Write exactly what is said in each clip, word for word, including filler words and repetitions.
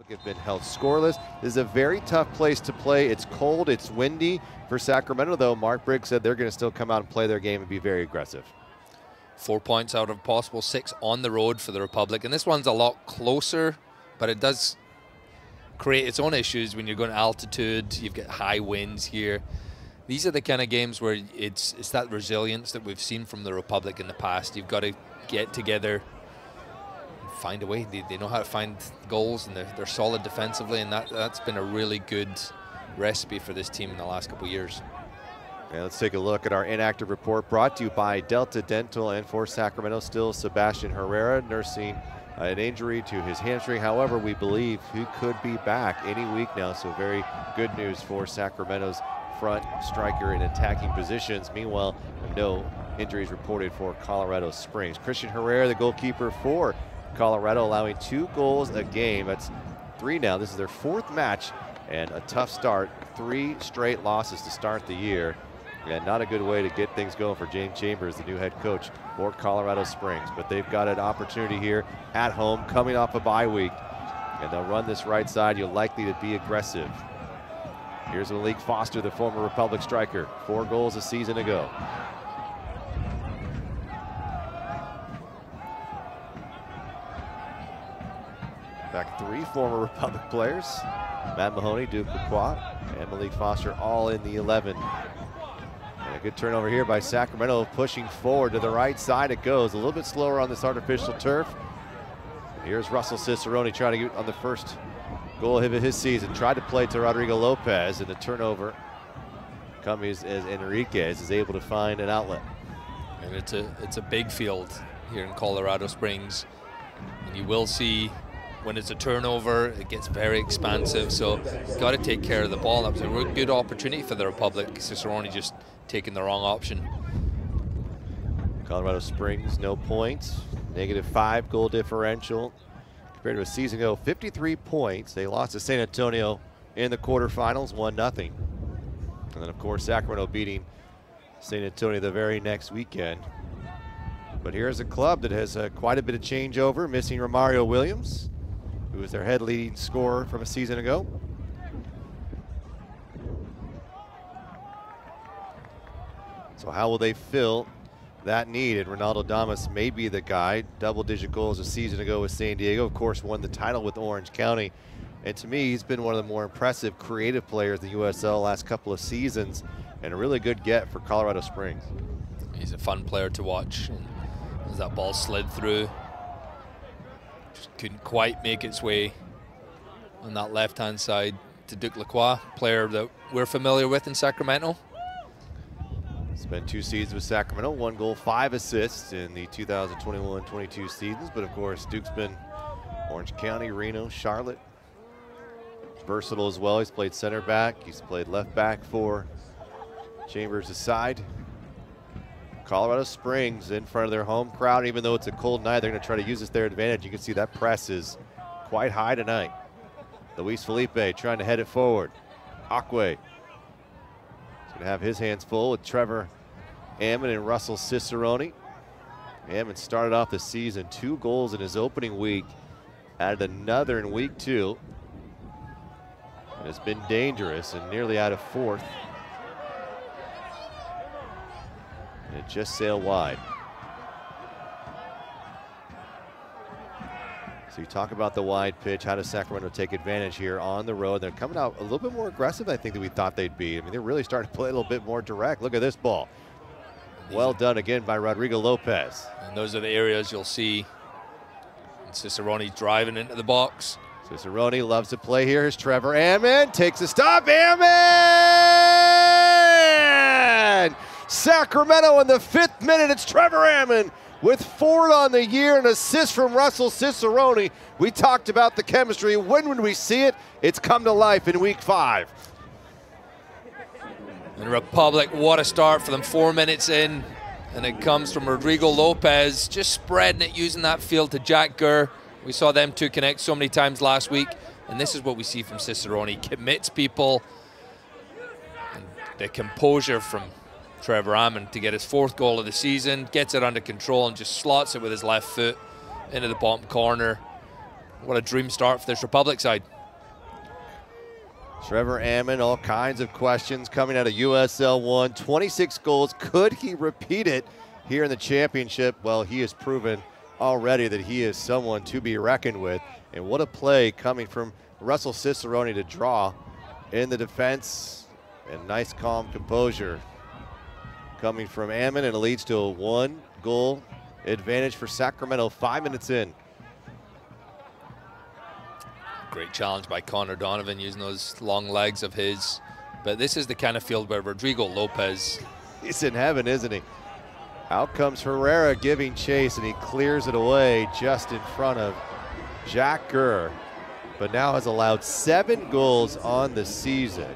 have been held scoreless. This is a very tough place to play. It's cold, it's windy. For Sacramento, though, Mark Briggs said they're going to still come out and play their game and be very aggressive. Four points out of possible six on the road for the Republic. And this one's a lot closer, but it does create its own issues when you're going to altitude. You've got high winds here. These are the kind of games where it's, it's that resilience that we've seen from the Republic in the past. You've got to get together, find a way. They, they know how to find goals, and they're, they're solid defensively, and that, that's been a really good recipe for this team in the last couple of years. Yeah, let's take a look at our inactive report brought to you by Delta Dental, and for Sacramento still Sebastian Herrera nursing an injury to his hamstring. However, we believe he could be back any week now, so very good news for Sacramento's front striker in attacking positions. Meanwhile, no injuries reported for Colorado Springs. Christian Herrera, the goalkeeper for Colorado, allowing two goals a game. That's three now. This is their fourth match, and a tough start. Three straight losses to start the year, and not a good way to get things going for James Chambers, the new head coach for Colorado Springs. But they've got an opportunity here at home, coming off a bye week, and they'll run this right side. You're likely to be aggressive. Here's Malik Foster, the former Republic striker, four goals a season ago. In fact, three former Republic players, Matt Mahoney, Duke Lacroix, and Malik Foster, all in the eleven. And a good turnover here by Sacramento, pushing forward to the right side. It goes a little bit slower on this artificial turf. Here's Russell Cicerone trying to get on the first goal of his season. Tried to play to Rodrigo Lopez, and the turnover comes as Enriquez is able to find an outlet. And it's a it's a big field here in Colorado Springs, and you will see when it's a turnover, it gets very expansive. So you've got to take care of the ball. That was a real good opportunity for the Republic. Cicerone just taking the wrong option. Colorado Springs, no points, negative five goal differential. Compared to a season ago, fifty-three points. They lost to San Antonio in the quarterfinals, one nothing. And then, of course, Sacramento beating San Antonio the very next weekend. But here's a club that has uh, quite a bit of changeover, missing Romario Williams, who was their head leading scorer from a season ago. So how will they fill that need? And Ronaldo Damas may be the guy. Double-digit goals a season ago with San Diego. Of course, won the title with Orange County. And to me, he's been one of the more impressive creative players in the U S L last couple of seasons, and a really good get for Colorado Springs. He's a fun player to watch. And as that ball slid through, just couldn't quite make its way on that left-hand side to Duke Lacroix, player that we're familiar with in Sacramento. Spent two seasons with Sacramento, one goal, five assists in the two thousand twenty-one twenty-two seasons. But of course, Duke's been Orange County, Reno, Charlotte. Versatile as well. He's played center back. He's played left back for Chambers' side. Colorado Springs in front of their home crowd. Even though it's a cold night, they're going to try to use this to their advantage. You can see that press is quite high tonight. Luis Felipe trying to head it forward. Akwe to have his hands full with Trevor Ammon and Russell Cicerone. Ammon started off the season two goals in his opening week, added another in week two, and has been dangerous and nearly out of fourth. And it just sailed wide. So you talk about the wide pitch. How does Sacramento take advantage here on the road? They're coming out a little bit more aggressive, I think, than we thought they'd be. I mean, they're really starting to play a little bit more direct. Look at this ball. Well done again by Rodrigo Lopez. And those are the areas you'll see Cicerone driving into the box. Cicerone loves to play here. Here's Trevor Ammon. Takes a stop. Ammon! Sacramento in the fifth minute. It's Trevor Ammon with fourth on the year, an assist from Russell Cicerone. We talked about the chemistry. When would we see it? It's come to life in week five. And Republic, what a start for them, four minutes in. And it comes from Rodrigo Lopez, just spreading it, using that field to Jack Gurr. We saw them two connect so many times last week. And this is what we see from Cicerone. He commits people. And the composure from Trevor Ammon to get his fourth goal of the season, gets it under control and just slots it with his left foot into the bottom corner. What a dream start for this Republic side. Trevor Ammon, all kinds of questions coming out of U S L one. twenty-six goals. Could he repeat it here in the championship? Well, he has proven already that he is someone to be reckoned with. And what a play coming from Russell Cicerone to draw in the defense. And nice, calm composure coming from Ammon, and it leads to a one-goal advantage for Sacramento five minutes in. Great challenge by Connor Donovan using those long legs of his. But this is the kind of field where Rodrigo Lopez, he's in heaven, isn't he? Out comes Herrera giving chase, and he clears it away just in front of Jack Gurr, but now has allowed seven goals on the season.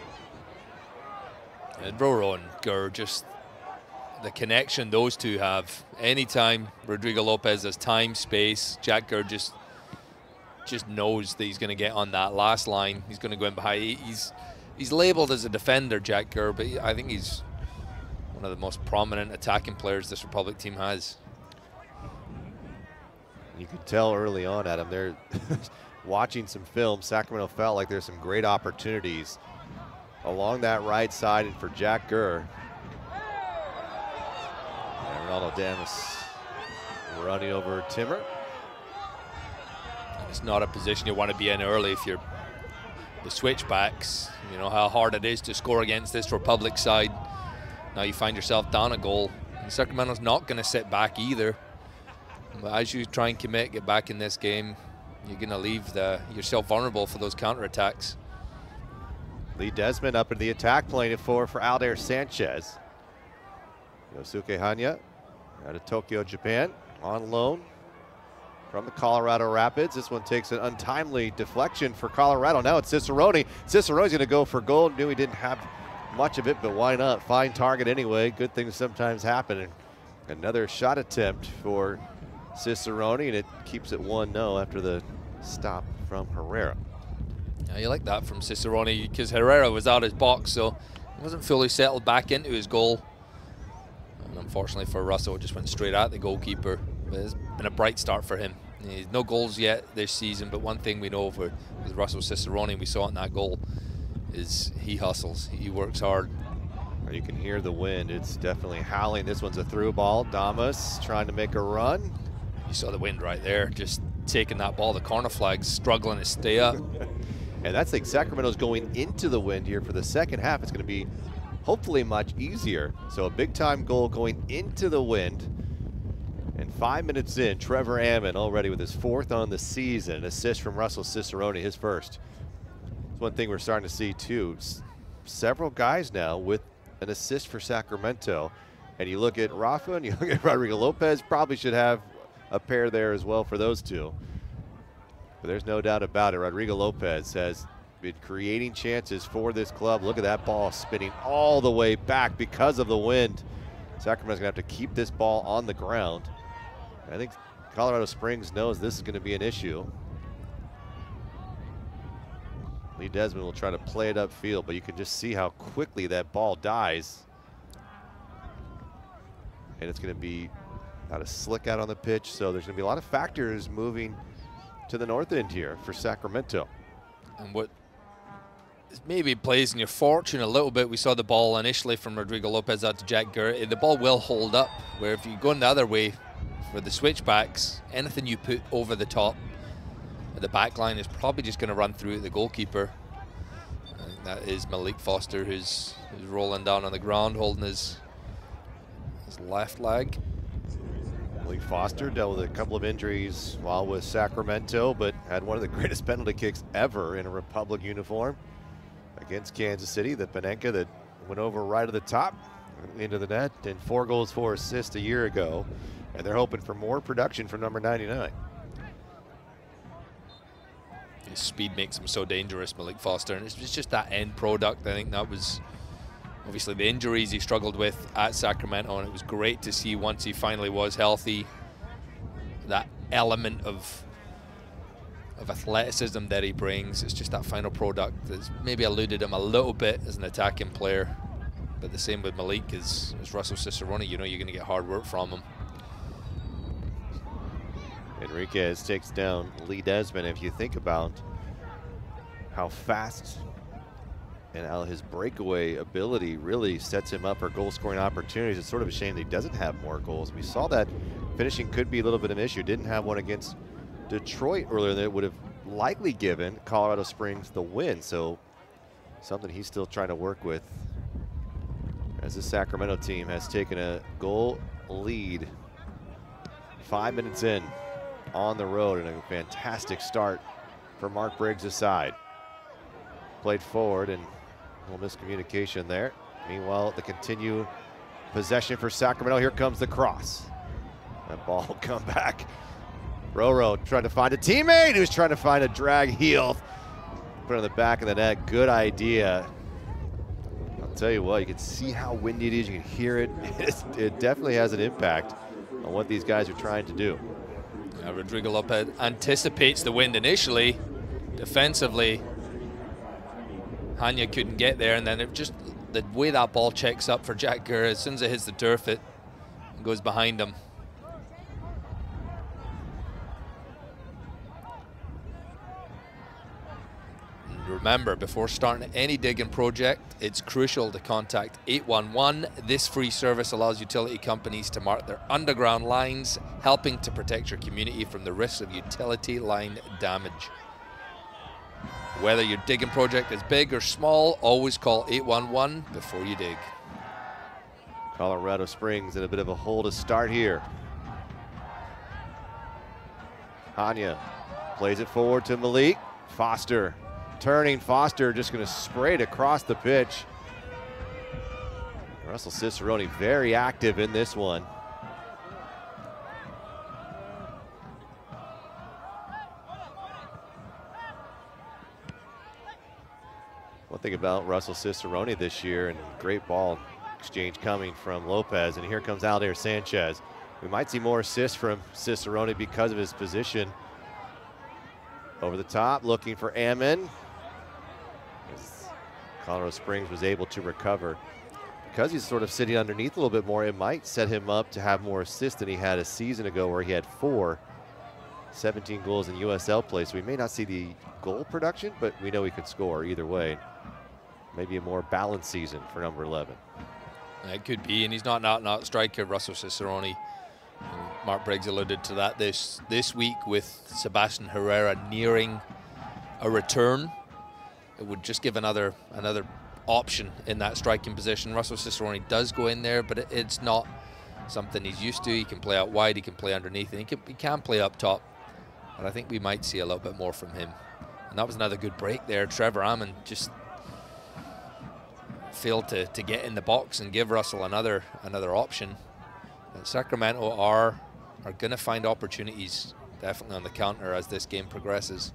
And Roro and Gurr, just the connection those two have. Anytime Rodrigo Lopez has time, space, Jack Gurr just just knows that he's going to get on that last line. He's going to go in behind. He's he's labeled as a defender, Jack Gurr, but I think he's one of the most prominent attacking players this Republic team has. You could tell early on, Adam, they're watching some film. Sacramento felt like there's some great opportunities along that right side, and for Jack Gurr. And Ronaldo Damas running over Timmer. And it's not a position you want to be in early if you're the Switchbacks. You know how hard it is to score against this Republic side. Now you find yourself down a goal. And Sacramento's not going to sit back either. But as you try and commit, get back in this game, you're going to leave the, yourself vulnerable for those counterattacks. Lee Desmond up in the attack, playing it forward for Aldair Sanchez. Yosuke Hanya out of Tokyo, Japan, on loan from the Colorado Rapids. This one takes an untimely deflection for Colorado. Now it's Cicerone. Cicerone's going to go for goal. Knew he didn't have much of it, but why not? Fine target anyway. Good things sometimes happen. And another shot attempt for Cicerone, and it keeps it one nil after the stop from Herrera. Yeah, you like that from Cicerone, because Herrera was out of his box, so he wasn't fully settled back into his goal. And unfortunately for Russell, it just went straight at the goalkeeper. But it's been a bright start for him. He's no goals yet this season, but one thing we know for with Russell Cicerone, we saw it in that goal, is he hustles, he works hard. You can hear the wind. It's definitely howling. This one's a through ball. Damas trying to make a run. You saw the wind right there, just taking that ball. The corner flag's struggling to stay up. And that's like Sacramento's going into the wind here for the second half. It's going to be hopefully much easier. So a big time goal going into the wind. And five minutes in, Trevor Ammon already with his fourth on the season. An assist from Russell Cicerone, his first. It's one thing we're starting to see too. S several guys now with an assist for Sacramento. And you look at Rafa and you look at Rodrigo Lopez, probably should have a pair there as well for those two. But there's no doubt about it. Rodrigo Lopez has been creating chances for this club. Look at that ball spinning all the way back because of the wind. Sacramento's gonna have to keep this ball on the ground. I think Colorado Springs knows this is gonna be an issue. Lee Desmond will try to play it upfield, but you can just see how quickly that ball dies. And it's gonna be not a slick out on the pitch, so there's gonna be a lot of factors moving to the north end here for Sacramento. And what maybe plays in your fortune a little bit, we saw the ball initially from Rodrigo Lopez out to Jack Gurr. The ball will hold up, where if you go in the other way for the Switchbacks, anything you put over the top of the back line is probably just going to run through the goalkeeper. I think that is Malik Foster, who's, who's rolling down on the ground, holding his, his left leg. Malik Foster dealt with a couple of injuries while with Sacramento, but had one of the greatest penalty kicks ever in a Republic uniform against Kansas City. The Panenka that went over right at the top into the net, and four goals, four assists a year ago. And they're hoping for more production from number ninety-nine. His speed makes him so dangerous, Malik Foster, and it's just that end product. I think that was obviously the injuries he struggled with at Sacramento, and it was great to see once he finally was healthy, that element of of athleticism that he brings. It's just that final product that's maybe eluded him a little bit as an attacking player. But the same with Malik as, as Russell Cicerone. You know you're going to get hard work from him. Enriquez takes down Lee Desmond. If you think about how fast and how his breakaway ability really sets him up for goal scoring opportunities. It's sort of a shame that he doesn't have more goals. We saw that finishing could be a little bit of an issue. Didn't have one against Detroit earlier that would have likely given Colorado Springs the win. So something he's still trying to work with as the Sacramento team has taken a goal lead five minutes in on the road, and a fantastic start for Mark Briggs' side. Played forward and a little miscommunication there. Meanwhile, the continued possession for Sacramento. Here comes the cross. That ball will come back. Roro trying to find a teammate who's trying to find a drag heel. Put it on the back of the net. Good idea. I'll tell you what, you can see how windy it is. You can hear it. It's, it definitely has an impact on what these guys are trying to do. Yeah, Rodrigo Lopez anticipates the wind initially. Defensively, Hanya couldn't get there, and then it just, the way that ball checks up for Jack Gurr, as soon as it hits the turf, it goes behind him. Remember, before starting any digging project, it's crucial to contact eight one one. This free service allows utility companies to mark their underground lines, helping to protect your community from the risks of utility line damage. Whether your digging project is big or small, always call eight one one before you dig. Colorado Springs in a bit of a hole to start here. Hanya plays it forward to Malik. Foster turning. Foster just going to spray it across the pitch. Russell Cicerone very active in this one. One thing about Russell Cicerone this year, and great ball exchange coming from Lopez, and here comes Aldair Sanchez. We might see more assists from Cicerone because of his position. Over the top, looking for Ammon. As Colorado Springs was able to recover. Because he's sort of sitting underneath a little bit more, it might set him up to have more assists than he had a season ago, where he had four, seventeen goals in U S L play. So we may not see the goal production, but we know he could score either way. Maybe a more balanced season for number eleven. It could be, and he's not an out-and-out striker, Russell Cicerone. Mark Briggs alluded to that this this week with Sebastian Herrera nearing a return. It would just give another another option in that striking position. Russell Cicerone does go in there, but it, it's not something he's used to. He can play out wide, he can play underneath, and he can, he can play up top. But I think we might see a little bit more from him. And that was another good break there. Trevor Ammon just failed to, to get in the box and give Russell another another option. And Sacramento are are going to find opportunities definitely on the counter as this game progresses.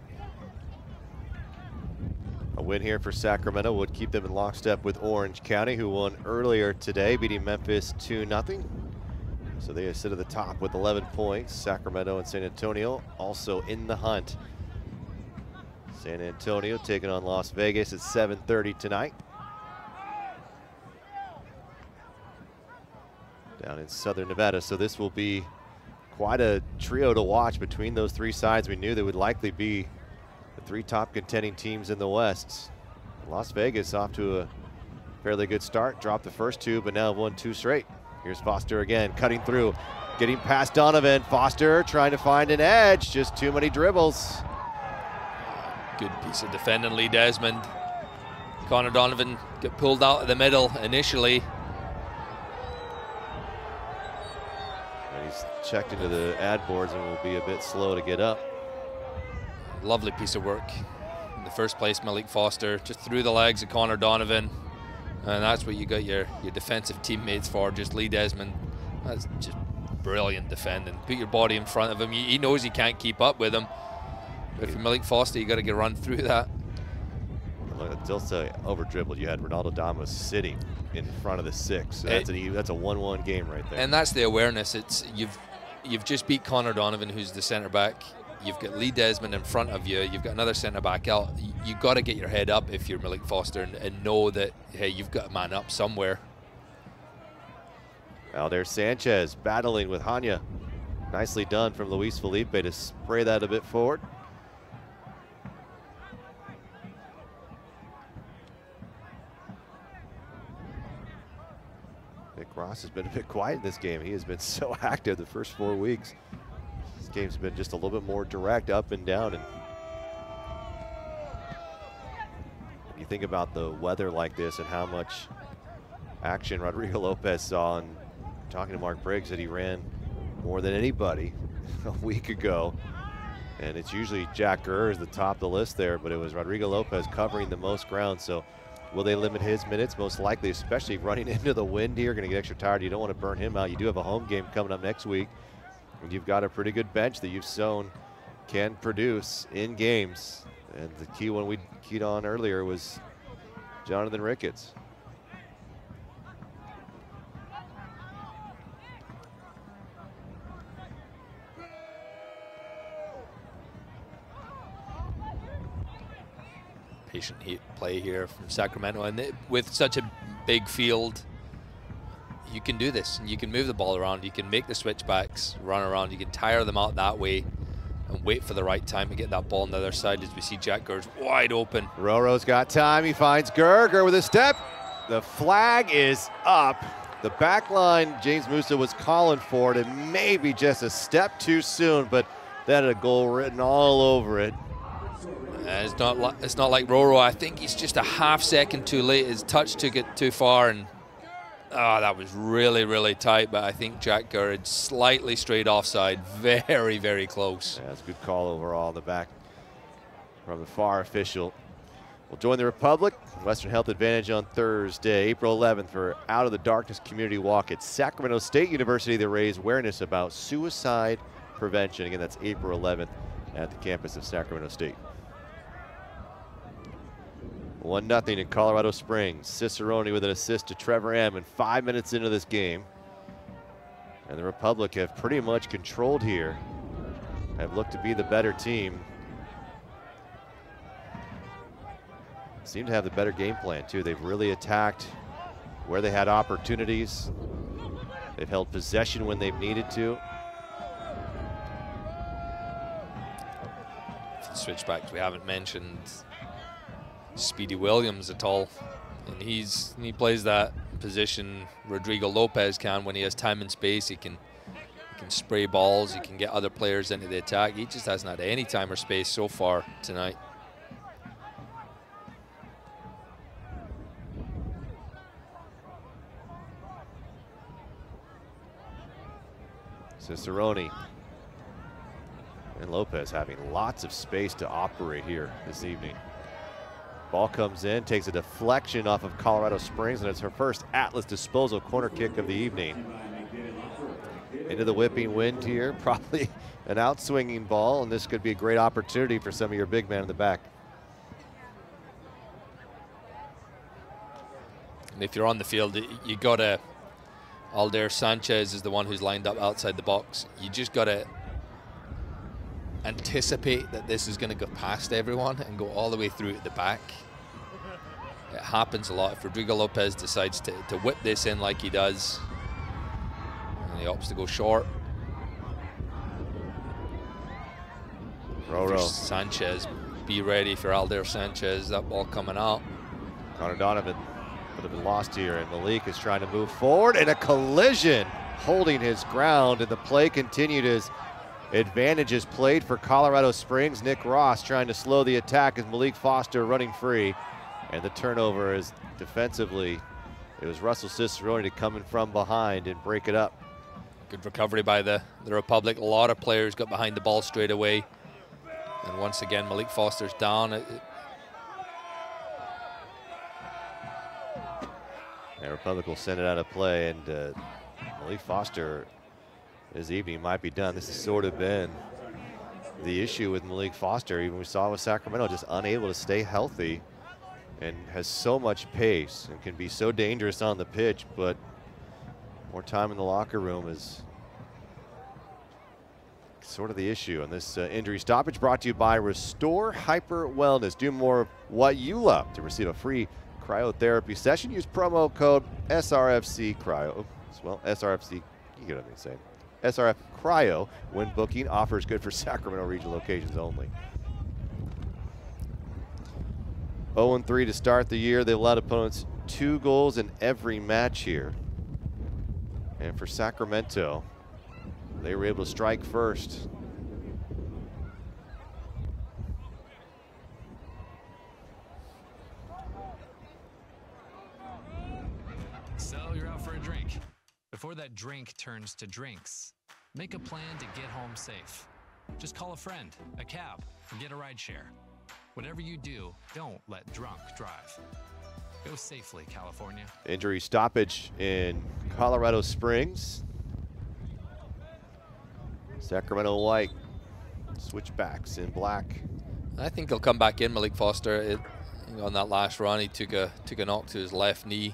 A win here for Sacramento would keep them in lockstep with Orange County, who won earlier today, beating Memphis two nothing. So they sit at the top with eleven points. Sacramento and San Antonio also in the hunt. San Antonio taking on Las Vegas at seven thirty tonight. Down in Southern Nevada, so this will be quite a trio to watch between those three sides. We knew they would likely be the three top contending teams in the West. Las Vegas off to a fairly good start, dropped the first two, but now won two straight. Here's Foster again, cutting through, getting past Donovan. Foster trying to find an edge, just too many dribbles. Good piece of defending, Lee Desmond. Connor Donovan got pulled out of the middle initially. Checked into the ad boards and will be a bit slow to get up. Lovely piece of work. In the first place, Malik Foster just through the legs of Connor Donovan. And that's what you got your, your defensive teammates for, just Lee Desmond. That's just brilliant defending. Put your body in front of him. He, he knows he can't keep up with him. But if you're Malik Foster, you got to get run through that. They'll say over dribbled. You had Ronaldo Damos sitting in front of the six. So that's, it, a, that's a one one game right there. And that's the awareness. It's you've you've just beat Connor Donovan, who's the center back. You've got Lee Desmond in front of you. You've got another center back out. You've got to get your head up if you're Malik Foster and, and know that, hey, you've got a man up somewhere. Aldair Sanchez battling with Hanya. Nicely done from Luis Felipe to spray that a bit forward. Nick Ross has been a bit quiet in this game. He has been so active the first four weeks. This game's been just a little bit more direct, up and down. And you think about the weather like this and how much action Rodrigo Lopez saw, and talking to Mark Briggs that he ran more than anybody a week ago. And it's usually Jack Gurr is the top of the list there, but it was Rodrigo Lopez covering the most ground. So will they limit his minutes? Most likely, especially running into the wind here. Going to get extra tired. You don't want to burn him out. You do have a home game coming up next week, and you've got a pretty good bench that you've shown can produce in games. And the key one we keyed on earlier was Jonathan Ricketts. Patient heat play here from Sacramento, and it, with such a big field, you can do this, and you can move the ball around, you can make the switchbacks run around, you can tire them out that way and wait for the right time to get that ball on the other side, as we see Jack Gurr's wide open. Roro's got time, he finds Gurr, Gurr with a step. The flag is up. The back line, James Musa was calling for it, and maybe just a step too soon, but that had a goal written all over it. And it's not like it's not like Roro. I think he's just a half second too late. His touch took it too far, and oh, that was really, really tight. But I think Jack Gurr had slightly straight offside. Very, very close. Yeah, that's a good call overall in the back from the far official. We'll join the Republic, Western Health Advantage on Thursday, April eleventh, for Out of the Darkness Community Walk at Sacramento State University to raise awareness about suicide prevention. Again, that's April eleventh at the campus of Sacramento State. one nothing in Colorado Springs. Cicerone with an assist to Trevor M. And five minutes into this game. And the Republic have pretty much controlled here. Have looked to be the better team. Seem to have the better game plan too. They've really attacked where they had opportunities. They've held possession when they've needed to. Switchbacks, we haven't mentioned Speedy Williams at all, and he's he plays that position Rodrigo Lopez can when he has time and space. He can he can spray balls, he can get other players into the attack. He just hasn't had any time or space so far tonight. Cicerone and Lopez having lots of space to operate here this evening. Ball comes in, takes a deflection off of Colorado Springs, and it's her first Atlas disposal corner kick of the evening. Into the whipping wind here, probably an outswinging ball, and this could be a great opportunity for some of your big men in the back. And if you're on the field, you gotta, Aldair Sanchez is the one who's lined up outside the box. You just gotta anticipate that this is going to go past everyone and go all the way through at the back. It happens a lot. If Rodrigo Lopez decides to, to whip this in like he does, and he opts to go short. Roro. Sanchez, be ready for Aldair Sanchez, that ball coming out. Connor Donovan would have been lost here, and Malik is trying to move forward, and a collision, holding his ground, and the play continued as advantages played for Colorado Springs. Nick Ross trying to slow the attack as Malik Foster running free. And the turnover is defensively, it was Russell Cicerone to come in from behind and break it up. Good recovery by the, the Republic. A lot of players got behind the ball straight away. And once again, Malik Foster's down. It, it and Republic will send it out of play, and uh, Malik Foster, his evening might be done. This has sort of been the issue with Malik Foster. Even we saw with Sacramento, just unable to stay healthy, and has so much pace and can be so dangerous on the pitch, but more time in the locker room is sort of the issue. And this uh, injury stoppage brought to you by Restore Hyper Wellness. Do more of what you love. To receive a free cryotherapy session, use promo code S R F C Cryo. Well, S R F C, you get what I'm saying. S R F Cryo when booking. Offers good for Sacramento regional locations only. oh and three to start the year. They've allowed opponents two goals in every match here. And for Sacramento, they were able to strike first. So you're out for a drink. Before that drink turns to drinks, make a plan to get home safe. Just call a friend, a cab, or get a ride share. Whatever you do, don't let drunk drive. Go safely, California. Injury stoppage in Colorado Springs. Sacramento white, switchbacks in black. I think he'll come back in, Malik Foster. It, on that last run, he took a took a knock to his left knee.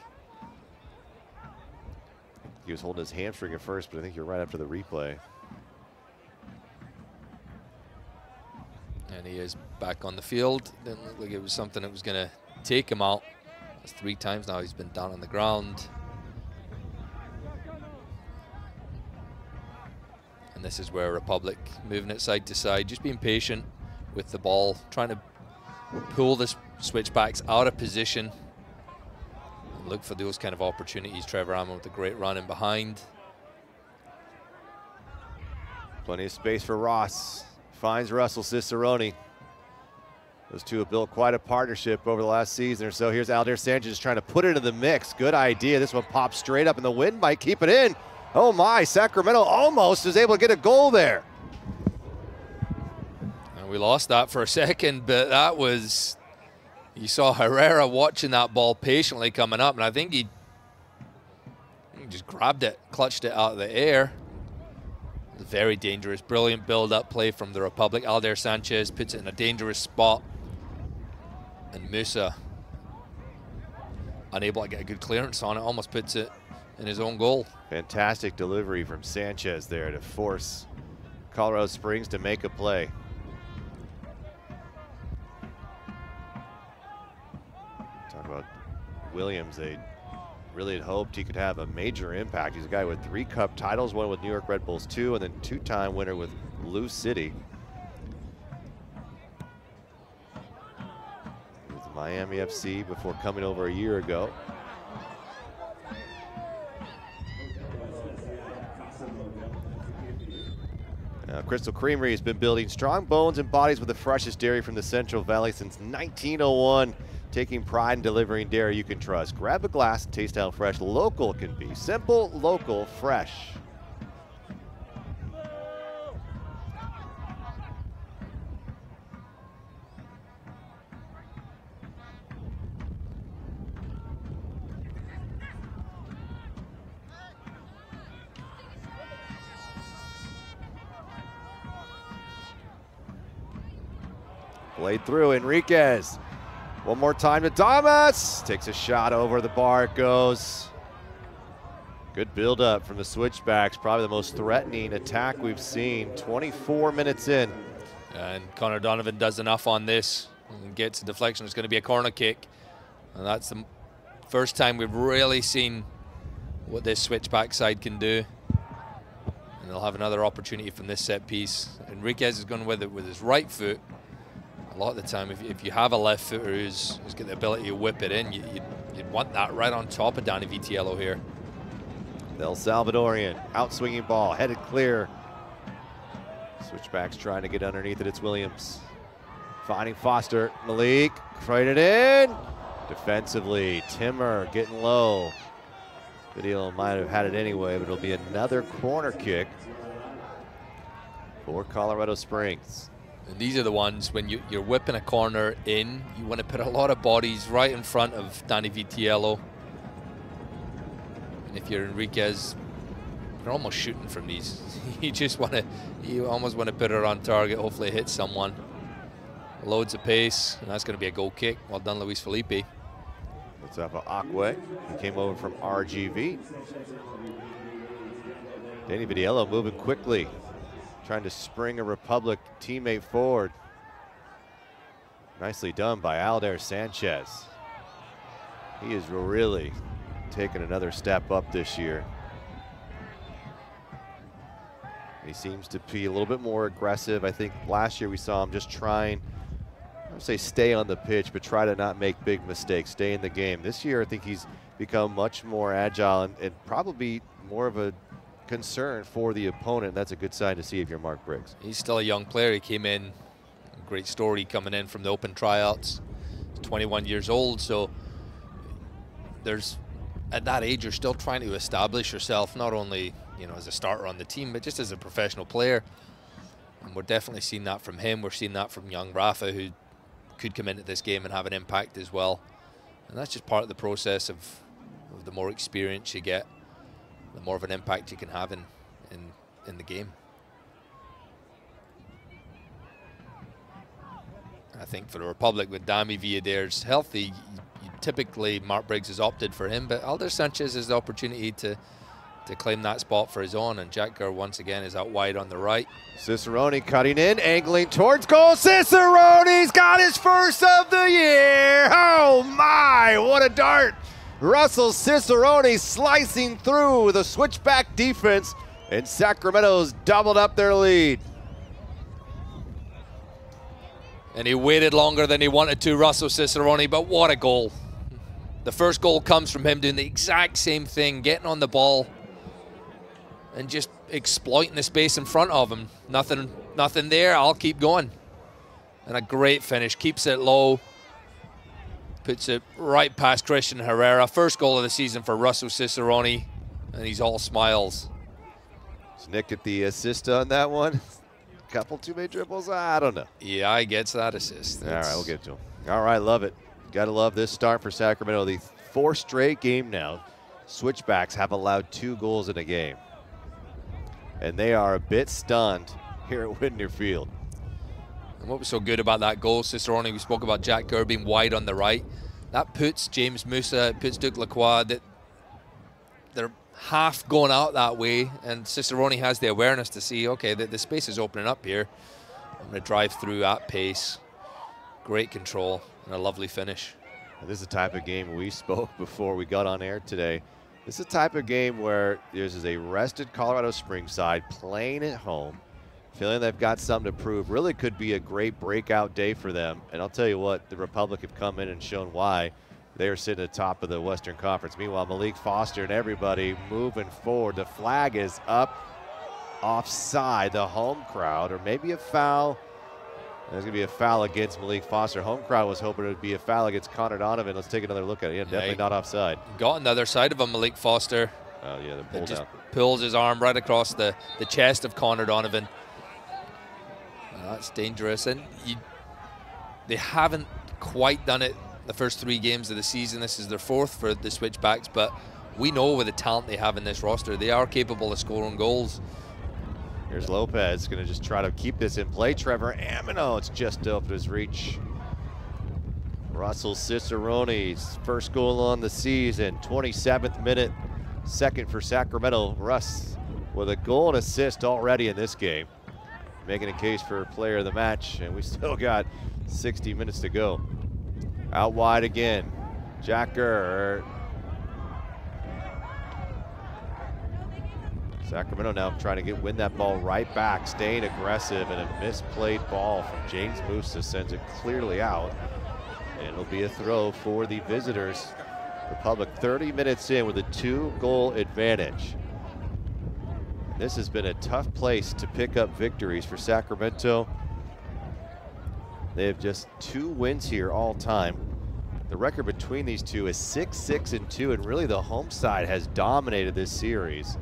He was holding his hamstring at first, but I think you're right after the replay. And he is back on the field. Didn't look like it was something that was going to take him out. That's three times now he's been down on the ground. And this is where Republic moving it side to side, just being patient with the ball, trying to pull the switchbacks out of position. Look for those kind of opportunities. Trevor Ammon with a great run in behind. Plenty of space for Ross. Finds Russell Cicerone. Those two have built quite a partnership over the last season or so. Here's Aldair Sanchez trying to put it into the mix. Good idea. This one pops straight up, and the wind might keep it in. Oh my, Sacramento almost is able to get a goal there. And we lost that for a second, but that was, you saw Herrera watching that ball patiently coming up, and I think he, he just grabbed it, clutched it out of the air. Very dangerous, brilliant build-up play from the Republic. Aldair Sanchez puts it in a dangerous spot, and Musa, unable to get a good clearance on it, almost puts it in his own goal. Fantastic delivery from Sanchez there to force Colorado Springs to make a play. Talk about Williams. They really had hoped he could have a major impact. He's a guy with three cup titles, one with New York Red Bulls two, and then two-time winner with Lou City. With Miami F C before coming over a year ago. Uh, Crystal Creamery has been building strong bones and bodies with the freshest dairy from the Central Valley since nineteen oh one. Taking pride in delivering dairy you can trust. Grab a glass and taste how fresh local can be. Simple, local, fresh. Played through, Enriquez. One more time to Thomas. Takes a shot over the bar, it goes. Good build-up from the switchbacks. Probably the most threatening attack we've seen. twenty-four minutes in. And Connor Donovan does enough on this and gets a deflection. It's going to be a corner kick. And that's the first time we've really seen what this switchback side can do. And they'll have another opportunity from this set piece. Enriquez is going with it with his right foot. A lot of the time, if, if you have a left footer who's, who's got the ability to whip it in, you, you'd, you'd want that right on top of Danny Vitiello here. The El Salvadorian, out-swinging ball, headed clear. Switchbacks trying to get underneath it, it's Williams. Finding Foster, Malik, right it in. Defensively, Timmer getting low. Vitiello might have had it anyway, but it'll be another corner kick for Colorado Springs. And these are the ones when you, you're whipping a corner in, you want to put a lot of bodies right in front of Danny Vitiello. And if you're Enriquez, you're almost shooting from these. you just want to, you almost want to put it on target, hopefully it hits someone. Loads of pace, and that's going to be a goal kick. Well done, Luis Felipe. What's up, Akwe? He came over from R G V. Danny Vitiello moving quickly, trying to spring a Republic teammate forward. Nicely done by Aldair Sanchez. He is really taking another step up this year. He seems to be a little bit more aggressive. I think last year we saw him just trying, I don't say stay on the pitch, but try to not make big mistakes, stay in the game. This year I think he's become much more agile and, and probably more of a concern for the opponent. That's a good sign to see if you're Mark Briggs. He's still a young player. He came in, great story coming in from the open tryouts. He's twenty-one years old, so there's, at that age, you're still trying to establish yourself, not only, you know, as a starter on the team, but just as a professional player. And we're definitely seeing that from him. We're seeing that from young Rafa, who could come into this game and have an impact as well. And that's just part of the process of, of the more experience you get, the more of an impact you can have in, in, in the game. I think for the Republic, with Dami Villadares healthy, you, you typically Mark Briggs has opted for him, but Alder Sanchez has the opportunity to to claim that spot for his own, and Jack Kerr once again is out wide on the right. Cicerone cutting in, angling towards goal. Cicerone's got his first of the year. Oh my, what a dart. Russell Cicerone slicing through the switchback defense, and Sacramento's doubled up their lead. And he waited longer than he wanted to, Russell Cicerone, but what a goal. The first goal comes from him doing the exact same thing, getting on the ball and just exploiting the space in front of him. Nothing, nothing there, I'll keep going. And a great finish, keeps it low, puts it right past Christian Herrera. First goal of the season for Russell Cicerone, and he's all smiles. Does Nick get the assist on that one? Couple too many dribbles? I don't know. Yeah, he gets that assist. All right, we'll get to him. All right, love it. Got to love this start for Sacramento. The fourth straight game now, Switchbacks have allowed two goals in a game. And they are a bit stunned here at Whitner Field. And what was so good about that goal, Cicerone, we spoke about Jack Kerr being wide on the right. That puts James Musa, it puts Duke Lacroix, that they're half going out that way, and Cicerone has the awareness to see, okay, the, the space is opening up here. I'm going to drive through at pace. Great control and a lovely finish. And this is the type of game we spoke before we got on air today. This is the type of game where there's a rested Colorado Springs side playing at home, feeling they've got something to prove. Really could be a great breakout day for them. And I'll tell you what, the Republic have come in and shown why. They are sitting at the top of the Western Conference. Meanwhile, Malik Foster and everybody moving forward. The flag is up offside, the home crowd, or maybe a foul. There's going to be a foul against Malik Foster. Home crowd was hoping it would be a foul against Connor Donovan. Let's take another look at it. Yeah, definitely yeah, not offside. Got on the other side of him, Malik Foster. Oh, yeah, the pull down. Pulls his arm right across the, the chest of Connor Donovan. Uh, that's dangerous. And you, they haven't quite done it the first three games of the season. This is their fourth for the Switchbacks, but we know with the talent they have in this roster, they are capable of scoring goals. Here's Lopez, going to just try to keep this in play. Trevor Amino, it's just up his reach. Russell Cicerone's first goal on the season, twenty-seventh minute, second for Sacramento. Russ with a goal and assist already in this game, making a case for player of the match, and we still got sixty minutes to go. Out wide again, Jack Kerr. Sacramento now trying to get win that ball right back, staying aggressive, and a misplayed ball from James Musa sends it clearly out. And it'll be a throw for the visitors. Republic thirty minutes in with a two-goal advantage. This has been a tough place to pick up victories for Sacramento. They have just two wins here all time. The record between these two is six, six, and two, and really the home side has dominated this series.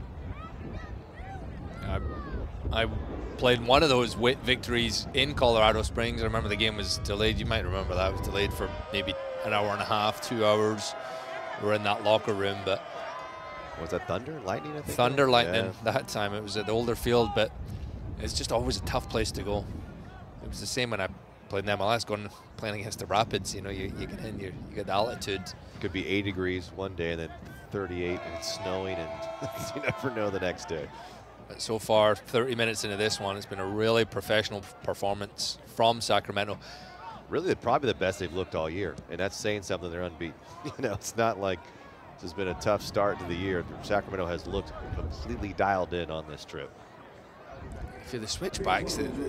I, I played one of those victories in Colorado Springs. I remember the game was delayed. You might remember that. It was delayed for maybe an hour and a half, two hours. We were in that locker room, but was that Thunder, Lightning, I think? Thunder, Lightning, yeah. That time. It was at the older field, but it's just always a tough place to go. It was the same when I played in M L S, going playing against the Rapids. You know, you, you get in, you, you get the altitude. It could be eight degrees one day and then thirty-eight and it's snowing, and you never know the next day. But so far, thirty minutes into this one, it's been a really professional performance from Sacramento. Really, probably the best they've looked all year, and that's saying something. They're unbeaten. You know, it's not like this has been a tough start to the year. Sacramento has looked completely dialed in on this trip. For the Switchbacks, you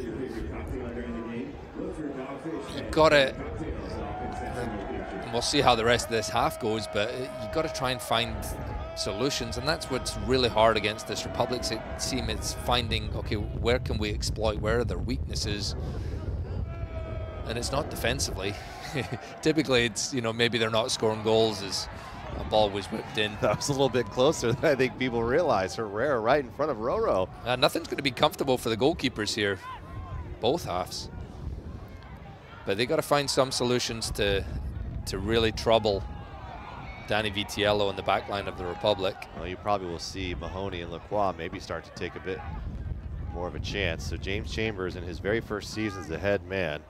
got to, and we'll see how the rest of this half goes, but you got to try and find solutions, and that's what's really hard against this Republic team. It's finding, okay, where can we exploit, where are their weaknesses, and it's not defensively. Typically it's, you know, maybe they're not scoring goals as a ball was whipped in. That was a little bit closer than I think people realize. Herrera right in front of Roro. Uh, nothing's going to be comfortable for the goalkeepers here, both halves, but they got to find some solutions to to really trouble Danny Vitiello in the back line of the Republic. Well, you probably will see Mahoney and Lacroix maybe start to take a bit more of a chance. So James Chambers, in his very first season as the head man,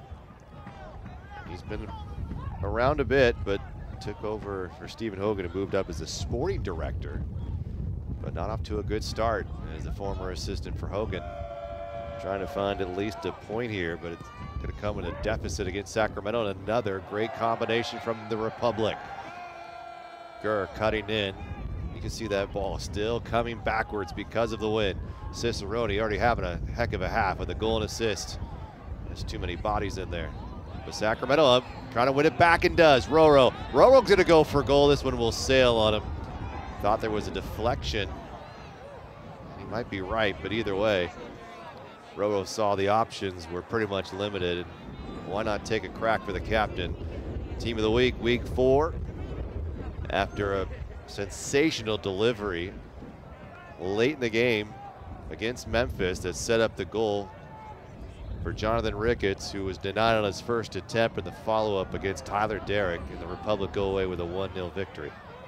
he's been around a bit, but took over for Stephen Hogan and moved up as the sporting director, but not off to a good start as a former assistant for Hogan. Trying to find at least a point here, but it's going to come in a deficit against Sacramento. And another great combination from the Republic. Gurr cutting in. You can see that ball still coming backwards because of the wind. Cicerone already having a heck of a half with a goal and assist. There's too many bodies in there. But Sacramento up, trying to win it back, and does. Roro. Roro's going to go for goal. This one will sail on him. Thought there was a deflection. He might be right, but either way, Roro saw the options were pretty much limited. Why not take a crack for the captain? Team of the week, week four. After a sensational delivery late in the game against Memphis that set up the goal for Jonathan Ricketts, who was denied on his first attempt in the follow-up against Tyler Derrick, and the Republic go away with a one nil victory.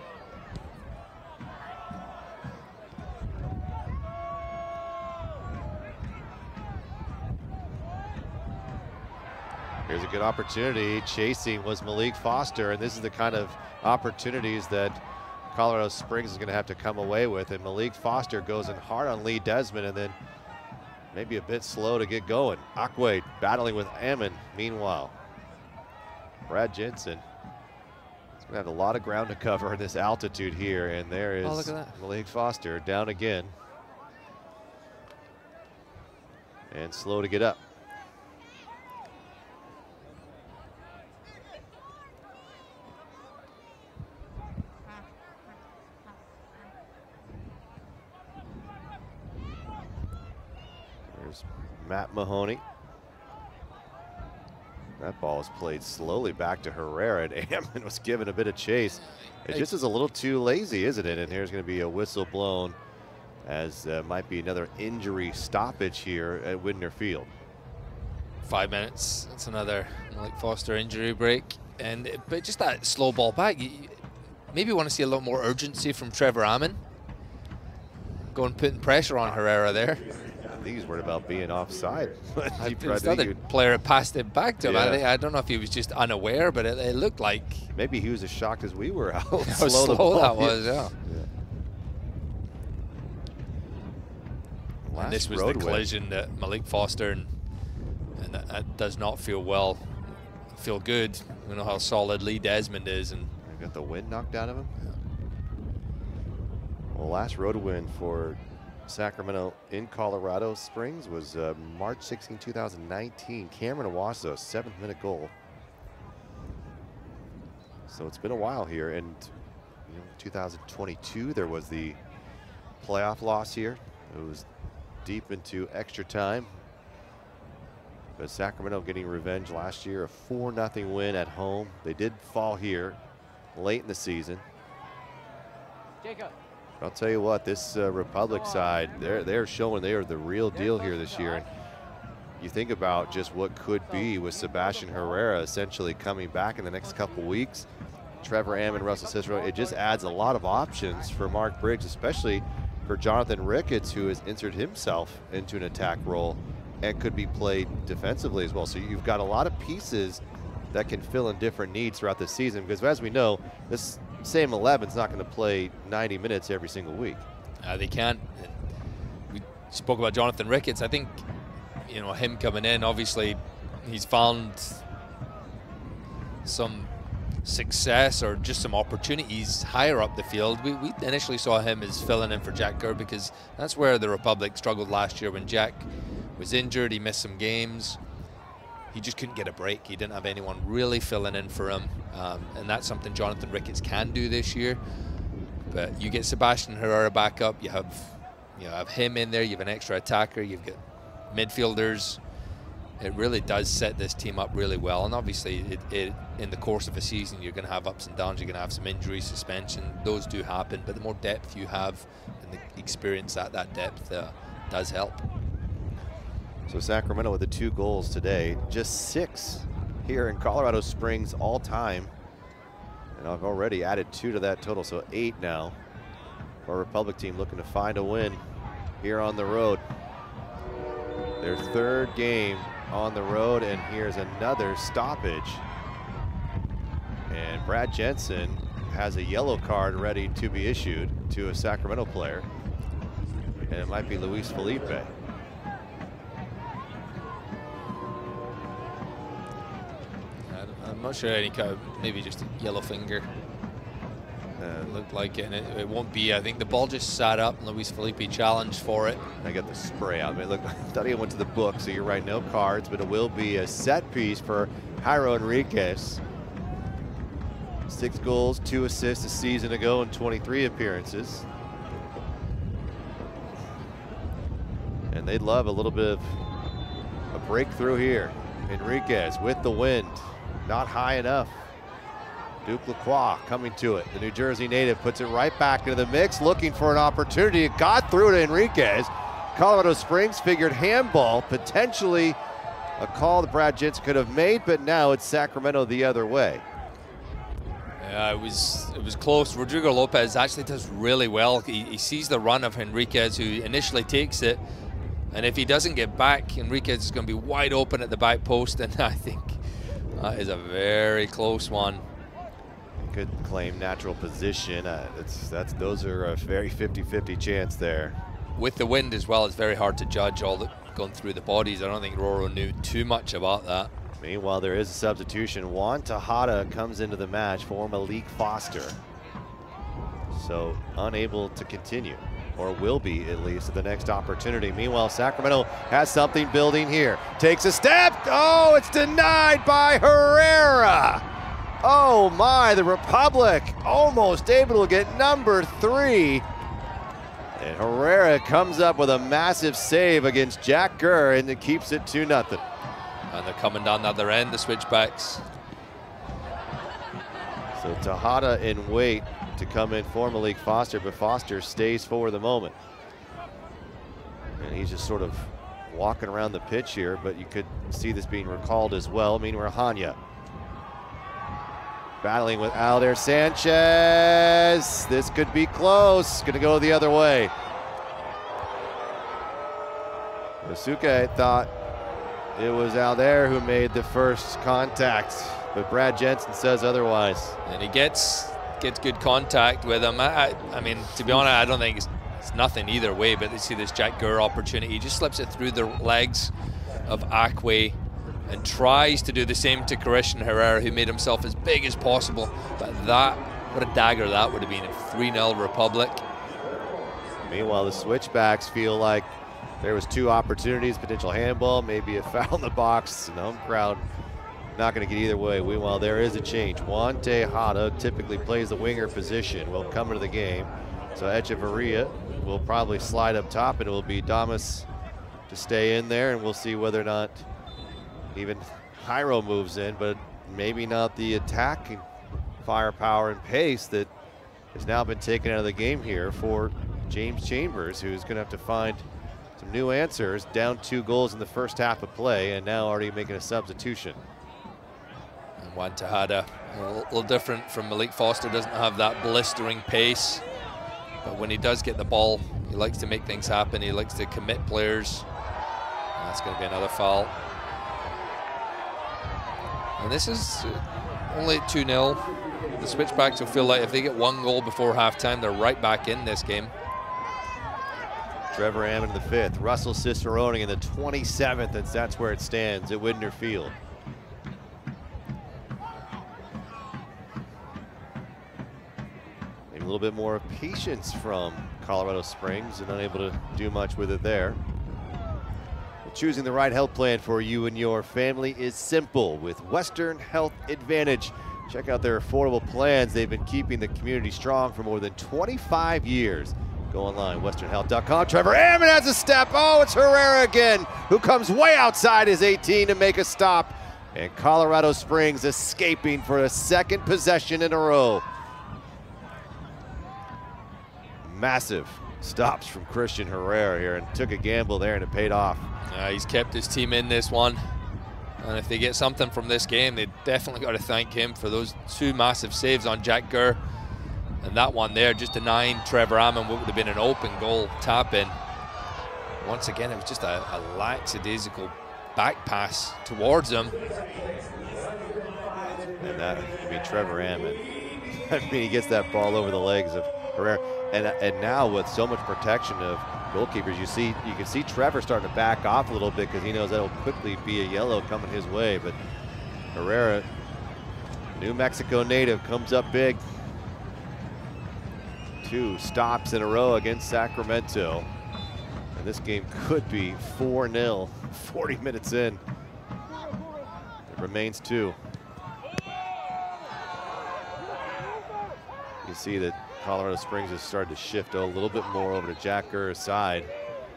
Here's a good opportunity. Chasing was Malik Foster, and this is the kind of opportunities that Colorado Springs is going to have to come away with. And Malik Foster goes in hard on Lee Desmond, and then maybe a bit slow to get going. Akwe battling with Ammon. Meanwhile, Brad Jensen is going to have a lot of ground to cover in this altitude here, and there is oh, look at that. Malik Foster down again and slow to get up. Matt Mahoney. That ball is played slowly back to Herrera, and Ammon was given a bit of chase. It just is a little too lazy, isn't it? And here's going to be a whistle blown, as uh, might be another injury stoppage here at Widner Field. Five minutes. That's another Malik Foster injury break, and but just that slow ball back. You maybe want to see a lot more urgency from Trevor Ammon, going putting pressure on Herrera there. I think he's worried about being offside. I think the other player passed it back to him. Yeah. I, think, I don't know if he was just unaware, but it, it looked like maybe he was as shocked as we were how how slow, slow the ball that was. Yeah. yeah. And this was the collision that Malik Foster and, and that, that does not feel well, feel good. We know how solid Lee Desmond is, and got the wind knocked out of him. Yeah. Well, last road win for Sacramento in Colorado Springs was uh, March sixteenth, two thousand nineteen. Cameron Owasso, seventh minute goal. So it's been a while here, and you know, two thousand twenty-two there was the playoff loss here. It was deep into extra time, but Sacramento getting revenge last year, a four nothing win at home. They did fall here late in the season. Jacob. I'll tell you what, this uh, Republic side, they're, they're showing they are the real deal here this year. And you think about just what could be with Sebastian Herrera essentially coming back in the next couple weeks. Trevor Ammon, Russell Cicero, it just adds a lot of options for Mark Briggs, especially for Jonathan Ricketts, who has inserted himself into an attack role and could be played defensively as well. So you've got a lot of pieces that can fill in different needs throughout the season, because as we know, this same eleven is not going to play ninety minutes every single week. Uh, they can't. We spoke about Jonathan Ricketts. I think, you know, him coming in, obviously he's found some success or just some opportunities higher up the field. We, we initially saw him as filling in for Jack Kerr, because that's where the Republic struggled last year when Jack was injured. He missed some games. He just couldn't get a break. He didn't have anyone really filling in for him. Um, and that's something Jonathan Ricketts can do this year. But you get Sebastian Herrera back up, you have, you know, have him in there, you have an extra attacker, you've got midfielders. It really does set this team up really well. And obviously, it, it, in the course of a season, you're going to have ups and downs. You're going to have some injuries, suspension. Those do happen. But the more depth you have and the experience at that depth uh, does help. So Sacramento with the two goals today, just six here in Colorado Springs all time. And I've already added two to that total, so eight now for a Republic team looking to find a win here on the road. Their third game on the road, and here's another stoppage. And Brad Jensen has a yellow card ready to be issued to a Sacramento player, and it might be Luis Felipe. I'm not sure any kind of, maybe just a yellow finger. Uh, looked like it, and it, it won't be. I think the ball just sat up, and Luis Felipe challenged for it. I got the spray out. I mean, look, I thought he went to the book, so you're right, no cards, but it will be a set piece for Jairo Enriquez. Six goals, two assists a season ago in twenty-three appearances. And they'd love a little bit of a breakthrough here. Enriquez with the wind, not high enough. Duke Lacroix coming to it. The New Jersey native puts it right back into the mix, looking for an opportunity. It got through to Enriquez. Colorado Springs figured handball, potentially a call that Brad Jensen could have made, but now it's Sacramento the other way. Yeah, it was it was close. Rodrigo Lopez actually does really well. He, he sees the run of Enriquez, who initially takes it, and if he doesn't get back, Enriquez is going to be wide open at the back post, and I think that is a very close one. Could claim natural position. Uh, it's, that's, those are a very fifty fifty chance there. With the wind as well, it's very hard to judge all that gone through the bodies. I don't think Roro knew too much about that. Meanwhile, there is a substitution. Juan Tejada comes into the match for Malik Foster. So unable to continue, or will be at least at the next opportunity. Meanwhile, Sacramento has something building here. Takes a step. Oh, it's denied by Herrera. Oh my, the Republic almost able to get number three. And Herrera comes up with a massive save against Jack Gurr, and it keeps it two nothing. And they're coming down the other end, the Switchbacks. So Tejada in wait to come in for Malik Foster, but Foster stays for the moment. And he's just sort of walking around the pitch here, but you could see this being recalled as well. Meanwhile, Hanya battling with Alder Sanchez. This could be close. Gonna go the other way. Yosuke thought it was Alder who made the first contact, but Brad Jensen says otherwise. And he gets gets good contact with him. I, I, I mean, to be honest, I don't think it's, it's nothing either way, but they see this Jack Gurr opportunity. He just slips it through the legs of Akwe and tries to do the same to Christian Herrera, who made himself as big as possible. But that, what a dagger that would have been. A three nil Republic. Meanwhile, the Switchbacks feel like there was two opportunities, potential handball, maybe a foul in the box, and the home crowd not going to get either way. Meanwhile, there is a change. Juan Tejada typically plays the winger position, will come into the game. So Echeverria will probably slide up top, and it will be Damas to stay in there, and we'll see whether or not even Jairo moves in, but maybe not the attacking firepower and pace that has now been taken out of the game here for James Chambers, who's going to have to find some new answers. Down two goals in the first half of play, and now already making a substitution. And Juan Tejada, a little, little different from Malik Foster, doesn't have that blistering pace, but when he does get the ball, he likes to make things happen. He likes to commit players. And that's going to be another foul. And this is only two nil. The Switchbacks will feel like if they get one goal before halftime, they're right back in this game. Trevor Ammon in the fifth, Russell Cicerone in the twenty-seventh, and that's where it stands at Widner Field. Maybe a little bit more patience from Colorado Springs, and unable to do much with it there. Choosing the right health plan for you and your family is simple with Western Health Advantage. Check out their affordable plans. They've been keeping the community strong for more than twenty-five years. Go online, western health dot com. Trevor Ammon has a step. Oh, it's Herrera again, who comes way outside his eighteen to make a stop. And Colorado Springs escaping for a second possession in a row. Massive stops from Christian Herrera here, and took a gamble there, and it paid off. Uh, he's kept his team in this one. And if they get something from this game, they definitely got to thank him for those two massive saves on Jack Gurr. And that one there, just denying Trevor Ammon what would have been an open goal tap in. Once again, it was just a, a lackadaisical back pass towards him. And that, I mean, Trevor Ammon, I mean, he gets that ball over the legs of Herrera. And, and now with so much protection of goalkeepers, you see, you can see Trevor starting to back off a little bit because he knows that'll quickly be a yellow coming his way. But Herrera, New Mexico native, comes up big. Two stops in a row against Sacramento. And this game could be four nil, forty minutes in. It remains two. You see that Colorado Springs has started to shift a little bit more over to Jack Gurr's side.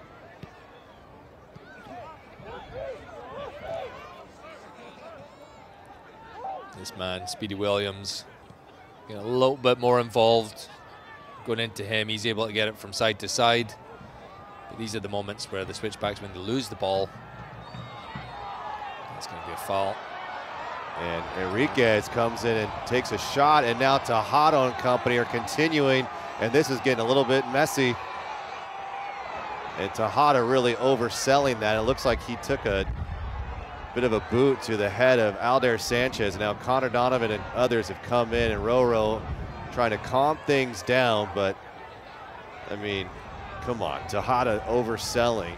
This man, Speedy Williams, getting a little bit more involved. Going into him, he's able to get it from side to side. But these are the moments where the Switchbacks, when they lose the ball, that's going to be a foul. And Enriquez comes in and takes a shot, and now Tejada and company are continuing, and this is getting a little bit messy. And Tejada really overselling that. It looks like he took a bit of a boot to the head of Aldair Sanchez. Now Connor Donovan and others have come in, and Roro trying to calm things down, but I mean, come on, Tejada overselling.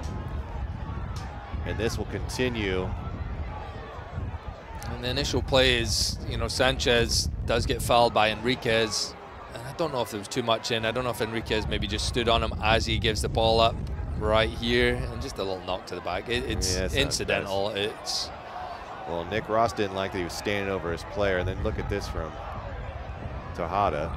And this will continue. And the initial play is, you know, Sanchez does get fouled by Enriquez. And I don't know if there was too much in. I don't know if Enriquez maybe just stood on him as he gives the ball up right here. And just a little knock to the back. It, it's yeah, incidental. It's Well, Nick Ross didn't like that he was standing over his player. And then look at this from Tejada.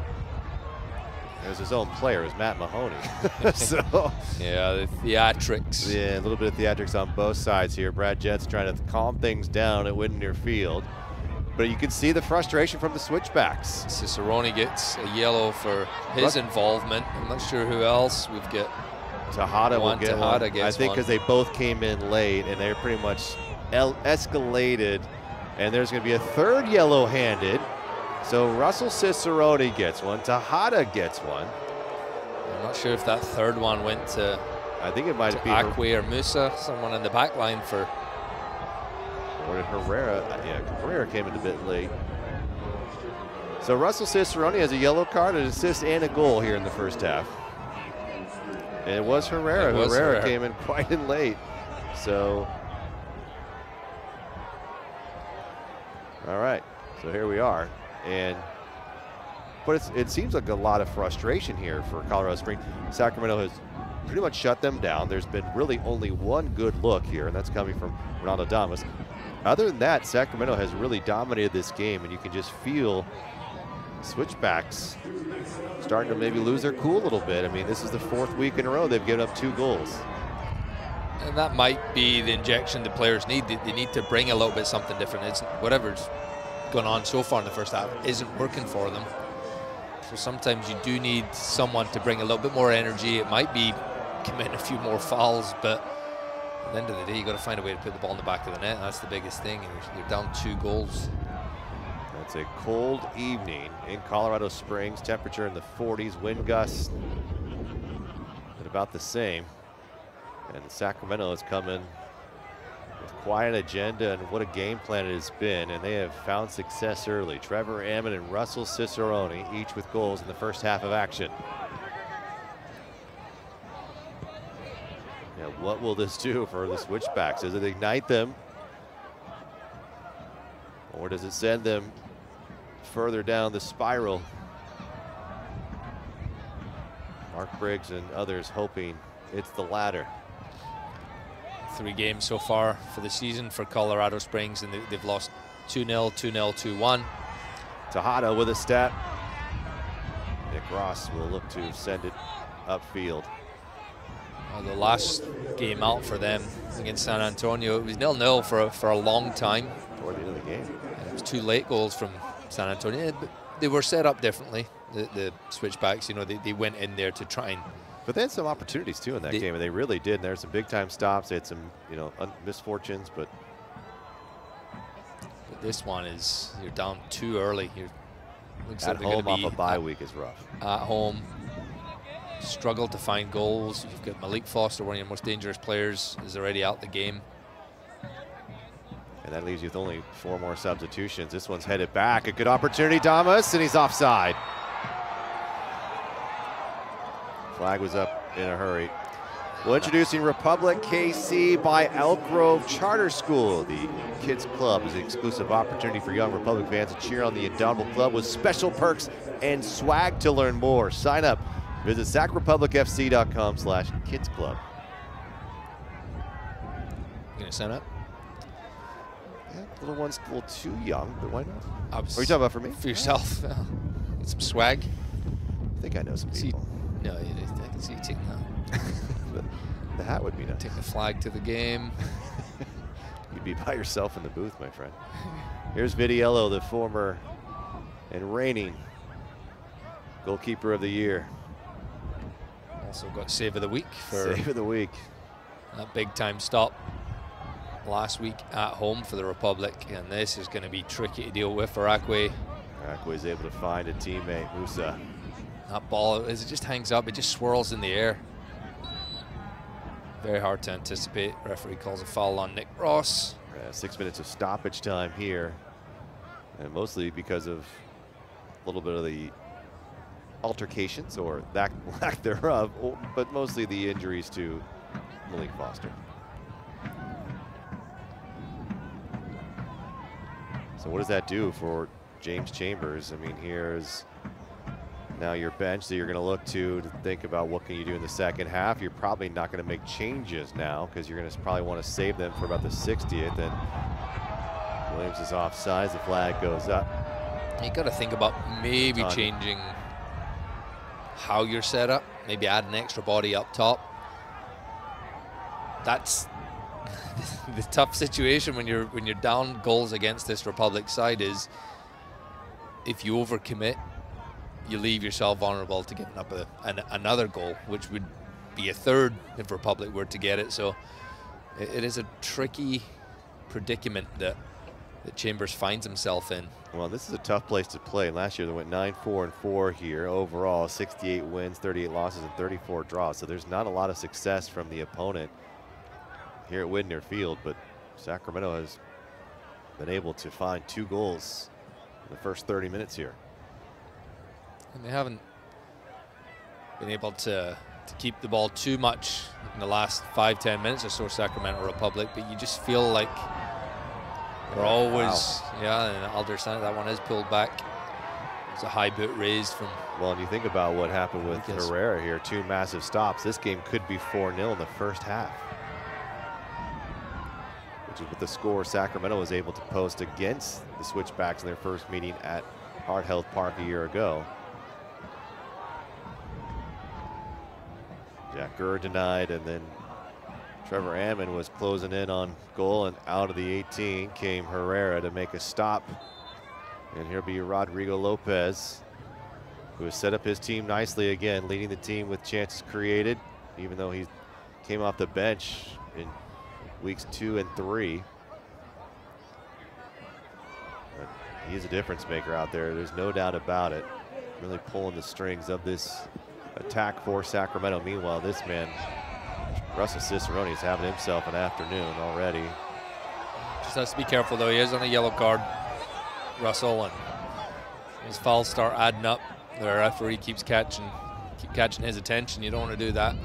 It was his own player, it was Matt Mahoney. So yeah, the theatrics. Yeah, a little bit of theatrics on both sides here. Brad Jett's trying to calm things down at Windermere Field. But you can see the frustration from the Switchbacks. Cicerone gets a yellow for his Russ involvement. I'm not sure who else we've got. Tejada will get Tejada one. Gets I think because they both came in late and they're pretty much escalated. And there's going to be a third yellow handed. So Russell Cicerone gets one, Tejada gets one. I'm not sure if that third one went to, I think it might be Acque or Musa, someone in the back line for. Or did Herrera? Yeah, Herrera came in a bit late. So Russell Cicerone has a yellow card, an assist, and a goal here in the first half. And it was Herrera. It was Herrera, Herrera came in quite in late. So, all right. So here we are. And but it's, it seems like a lot of frustration here for Colorado Springs. Sacramento has pretty much shut them down. There's been really only one good look here, and that's coming from Ronaldo Damas. Other than that, Sacramento has really dominated this game, and you can just feel Switchbacks starting to maybe lose their cool a little bit. I mean, this is the fourth week in a row they've given up two goals. And that might be the injection the players need. They, they need to bring a little bit something different. It's whatever's gone on so far in the first half isn't working for them. So sometimes you do need someone to bring a little bit more energy. It might be committing a few more fouls, but at the end of the day, you got to find a way to put the ball in the back of the net. That's the biggest thing. And you're, you're down two goals. It's a cold evening in Colorado Springs. Temperature in the forties, wind gusts at about the same. And Sacramento is coming with quite an agenda, and what a game plan it has been, and they have found success early. Trevor Ammon and Russell Cicerone, each with goals in the first half of action. Now, what will this do for the Switchbacks? Does it ignite them, or does it send them further down the spiral? Mark Briggs and others hoping it's the latter. Three games so far for the season for Colorado Springs, and they, they've lost two nil, two nil, two one. Tejada with a step. Nick Ross will look to send it upfield. Well, the last game out for them against San Antonio, it was nil nil for a, for a long time. Toward the end of the game. And it was two late goals from San Antonio. But they were set up differently. The, the Switchbacks, you know, they, they went in there to try and. But they had some opportunities too in that they, game, and they really did. And there's some big time stops. They had some, you know, misfortunes, but. But this one is, you're down too early. You're looks at like home off a bye at, week is rough. At home, struggle to find goals. You've got Malik Foster, one of your most dangerous players, is already out the game. And that leaves you with only four more substitutions. This one's headed back. A good opportunity, Thomas, and he's offside. Flag was up in a hurry. Well, introducing Republic K C by Elk Grove Charter School. The Kids Club is an exclusive opportunity for young Republic fans to cheer on the Indomitable Club with special perks and swag. To learn more, sign up. Visit sac republic f c dot com slash kids club. You gonna sign up? Yeah, little one's a little too young, but why not? I was What are you talking about for me? For yourself. Get some swag. I think I know some See, people. no, I can see you taking that. the, the hat would be nice. Take the flag to the game. You'd be by yourself in the booth, my friend. Here's Vidiello, the former and reigning goalkeeper of the year. Also got save of the week for Save of the week. that big time stop last week at home for the Republic, and this is going to be tricky to deal with for Akwe. Akwe is able to find a teammate, Musa. That ball, as it just hangs up, it just swirls in the air. Very hard to anticipate. Referee calls a foul on Nick Ross. Uh, six minutes of stoppage time here, and mostly because of a little bit of the altercations or that lack thereof, but mostly the injuries to Malik Foster. So what does that do for James Chambers? I mean, here's now your bench that you're going to look to to think about what can you do in the second half. You're probably not going to make changes now because you're going to probably want to save them for about the sixtieth. And Williams is offside. The flag goes up. You got to think about maybe Ton. changing how you're set up. Maybe add an extra body up top. That's the tough situation when you're when you're down goals against this Republic side is if you overcommit, you leave yourself vulnerable to giving up a, an, another goal, which would be a third if Republic were to get it. So it, it is a tricky predicament that, that Chambers finds himself in. Well, this is a tough place to play. Last year they went nine four and four here overall, sixty-eight wins, thirty-eight losses, and thirty-four draws. So there's not a lot of success from the opponent here at Widner Field, but Sacramento has been able to find two goals in the first thirty minutes here. And they haven't been able to, to keep the ball too much in the last five, ten minutes or so, Sacramento Republic, but you just feel like they're always, wow. yeah, and Alderson, that one is pulled back. It's a high boot raised from. Well, and you think about what happened with Herrera here, two massive stops. This game could be four nil in the first half, which is what the score Sacramento was able to post against the Switchbacks in their first meeting at Heart Health Park a year ago. Jack Gurr denied, and then Trevor Ammon was closing in on goal, and out of the eighteen came Herrera to make a stop. And here'll be Rodrigo Lopez, who has set up his team nicely again, leading the team with chances created, even though he came off the bench in weeks two and three. But he is a difference maker out there. There's no doubt about it. Really pulling the strings of this attack for Sacramento. Meanwhile, this man, Russell Cicerone, is having himself an afternoon already. Just has to be careful though. He is on a yellow card, Russell, and his fouls start adding up. The referee keeps catching, keep catching his attention. You don't want to do that.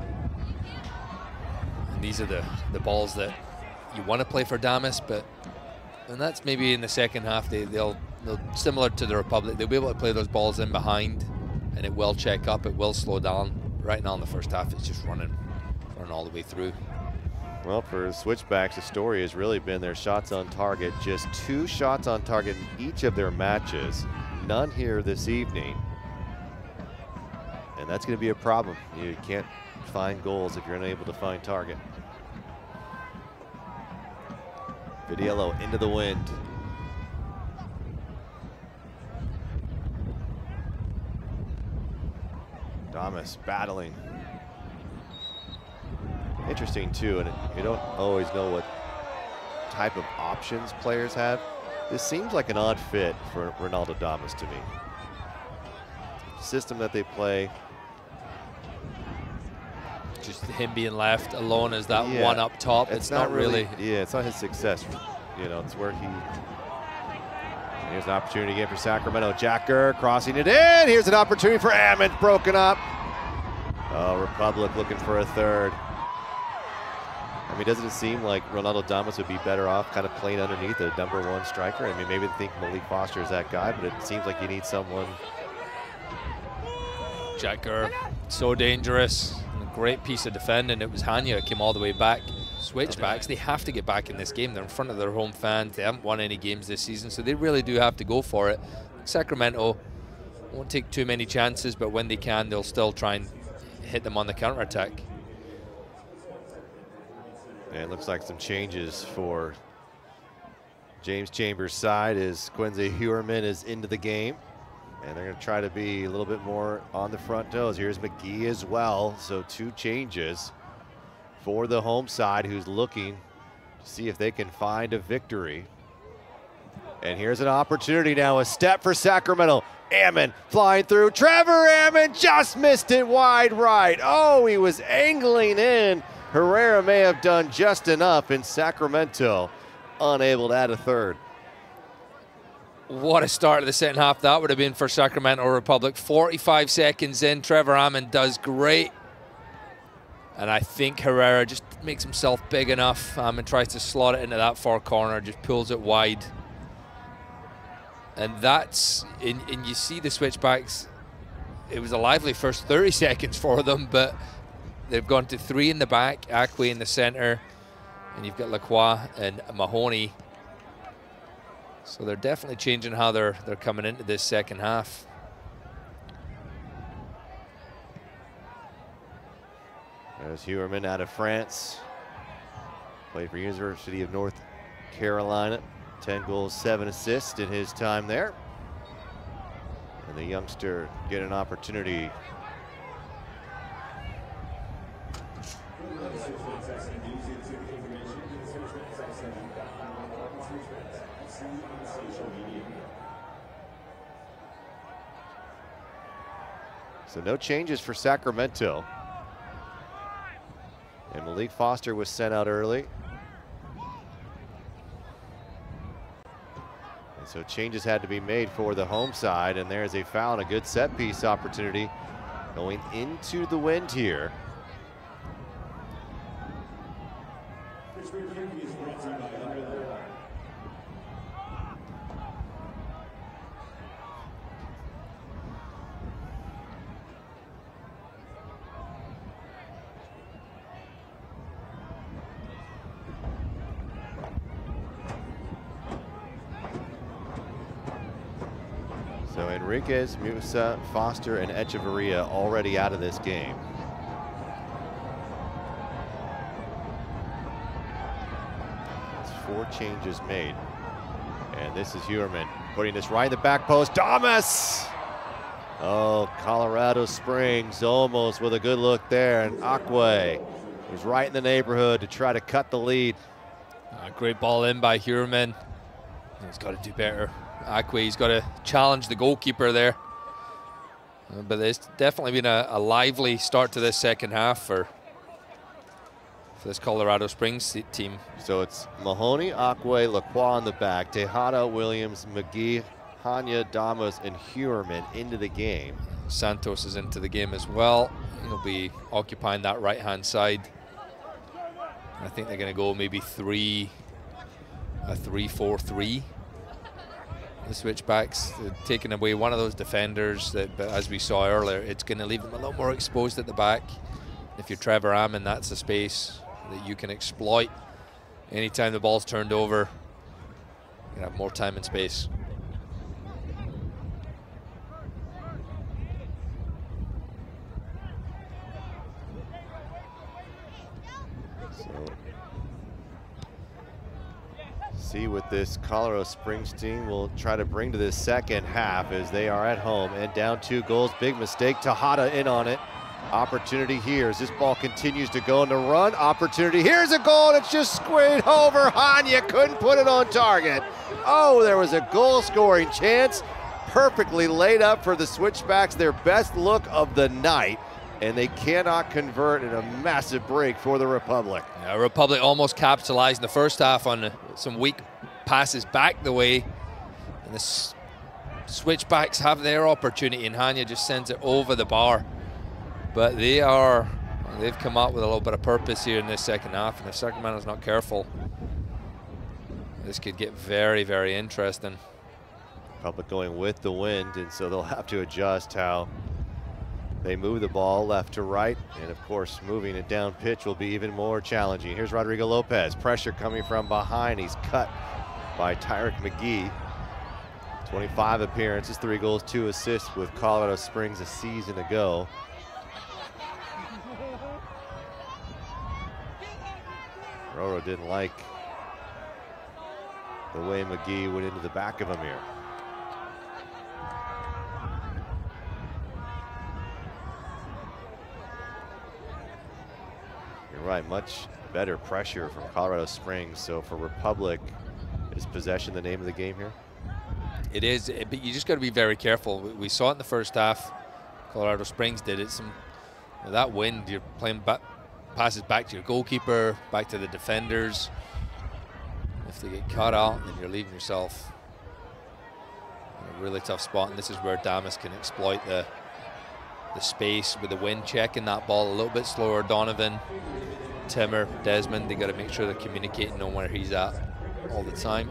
And these are the the balls that you want to play for Damas, but and that's maybe in the second half. They they'll, they'll similar to the Republic. They'll be able to play those balls in behind, and it will check up. It will slow down. Right now in the first half, it's just running, running all the way through. Well, for Switchbacks, the story has really been their shots on target. Just two shots on target in each of their matches. None here this evening. And that's going to be a problem. You can't find goals if you're unable to find target. Vidiello into the wind. Damas battling. Interesting too, and you don't always know what type of options players have. This seems like an odd fit for Ronaldo Damas to me. System that they play. Just him being left alone as that Yeah, one up top. It's, It's, not, not, really, really. Yeah, it's not his success. You know, it's where he. Here's an opportunity again for Sacramento. Jacker crossing it in. Here's an opportunity for Ammons, broken up. Oh, Republic looking for a third. I mean, doesn't it seem like Ronaldo Damas would be better off kind of playing underneath a number one striker? I mean, maybe they think Malik Foster is that guy, but it seems like you need someone. Jacker, so dangerous. And a great piece of defending. It was Hanya came all the way back. Switchbacks, they have to get back in this game. They're in front of their home fans. They haven't won any games this season, so they really do have to go for it. Sacramento won't take too many chances, but when they can, they'll still try and hit them on the counter-attack. And it looks like some changes for James Chambers' side as Quincy Huerman is into the game. And they're going to try to be a little bit more on the front toes. Here's McGee as well. So two changes for the home side, who's looking to see if they can find a victory. And here's an opportunity now, a step for Sacramento. Ammon flying through. Trevor Ammon just missed it wide right. Oh, he was angling in. Herrera may have done just enough, in Sacramento unable to add a third. What a start of the second half that would have been for Sacramento Republic. forty-five seconds in, Trevor Ammon does great. And I think Herrera just makes himself big enough. Ammon tries to slot it into that far corner, just pulls it wide. And that's, and, and you see the Switchbacks, it was a lively first thirty seconds for them, but they've gone to three in the back, Acque in the center, and you've got Lacroix and Mahoney. So they're definitely changing how they're they're coming into this second half. There's Huerman out of France. Played for University of North Carolina. ten goals, seven assists in his time there. And the youngster get an opportunity. So no changes for Sacramento. And Malik Foster was sent out early. And so changes had to be made for the home side, and there's a foul and a good set piece opportunity going into the wind here. So Enriquez, Musa, Foster, and Echeverria already out of this game. That's four changes made. And this is Huerman putting this right in the back post. Damas! Oh, Colorado Springs almost with a good look there. And Acque was right in the neighborhood to try to cut the lead. A great ball in by Huerman. He's got to do better. Acque's got to challenge the goalkeeper there. Uh, but there's definitely been a, a lively start to this second half for, for this Colorado Springs team. So it's Mahoney, Acque, Lacroix in the back, Tejada, Williams, McGee, Hanya, Damas, and Huerman into the game. Santos is into the game as well. He'll be occupying that right-hand side. I think they're going to go maybe three, a three four three. The Switchbacks, taking away one of those defenders that, but as we saw earlier, it's going to leave them a lot more exposed at the back. If you're Trevor Ammon, that's the space that you can exploit. Anytime the ball's turned over, you have more time and space. See what this Colorado Springs team will try to bring to this second half as they are at home and down two goals. Big mistake. Tejada in on it. Opportunity here as this ball continues to go in the run. Opportunity. Here's a goal, and it's just squared over. Hanya couldn't put it on target. Oh, there was a goal-scoring chance. Perfectly laid up for the Switchbacks. Their best look of the night, and they cannot convert in a massive break for the Republic. Yeah, Republic almost capitalized in the first half on some weak passes back the way, and the Switchbacks have their opportunity, and Hanya just sends it over the bar. But they are, they've come up with a little bit of purpose here in this second half, and if Sacramento's not careful, this could get very, very interesting. Republic going with the wind, and so they'll have to adjust how they move the ball left to right, and of course moving it down pitch will be even more challenging. Here's Rodrigo Lopez, pressure coming from behind. He's cut by Tyrick McGee. twenty-five appearances, three goals, two assists with Colorado Springs a season ago. Roro didn't like the way McGee went into the back of him here. You're right, much better pressure from Colorado Springs. So for Republic, is possession the name of the game here? It is, but you just got to be very careful. We saw it in the first half. Colorado Springs did it. Some that wind, you're playing back, passes back to your goalkeeper, back to the defenders. If they get caught out, then you're leaving yourself in a really tough spot. And this is where Damas can exploit the the space with the wind, checking that ball a little bit slower. Donovan, Timmer, Desmond, they got to make sure they're communicating on where he's at all the time.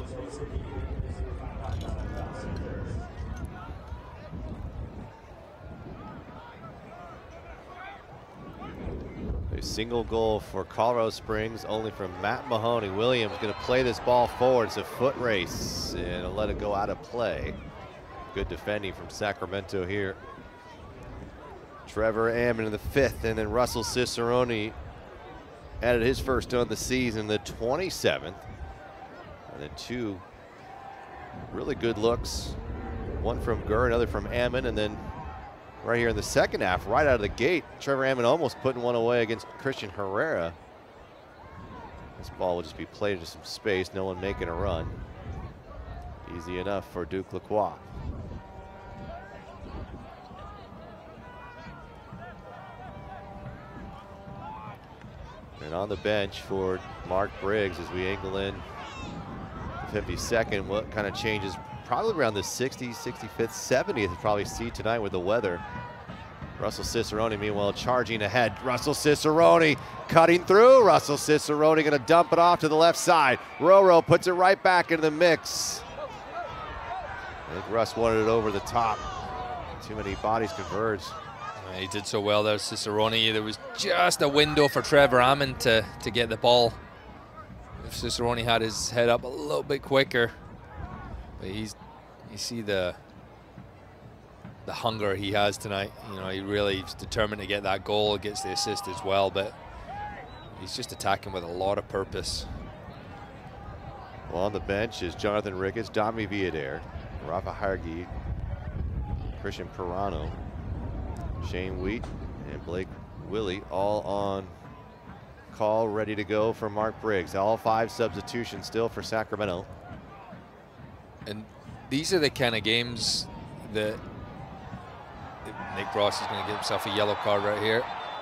A single goal for Colorado Springs, only from Matt Mahoney. Williams going to play this ball forward. It's a foot race, and he'll let it go out of play. Good defending from Sacramento here. Trevor Ammon in the fifth, and then Russell Cicerone added his first on the season, the twenty-seventh. And then two really good looks. One from Gurr, another from Ammon, and then right here in the second half, right out of the gate, Trevor Ammon almost putting one away against Christian Herrera. This ball will just be played into some space, no one making a run. Easy enough for Duke Lacroix. And on the bench for Mark Briggs as we angle in the fifty-second, what kind of changes? Probably around the sixtieth, sixty-fifth, seventieth, we'll probably see tonight with the weather. Russell Cicerone, meanwhile, charging ahead. Russell Cicerone cutting through. Russell Cicerone going to dump it off to the left side. Roro puts it right back into the mix. I think Russ wanted it over the top. Too many bodies converge. He did so well there, Cicerone. There was just a window for Trevor Ammon to, to get the ball. If Cicerone had his head up a little bit quicker. But he's, you see the the hunger he has tonight. You know, he really is determined to get that goal, gets the assist as well, but he's just attacking with a lot of purpose. Well, on the bench is Jonathan Ricketts, Dami Villader, Rafa Hargi, Christian Pirano, Shane Wheat, and Blake Willie, all on call, ready to go for Mark Briggs. All five substitutions still for Sacramento. And these are the kind of games that Nick Ross is going to get himself a yellow card right here.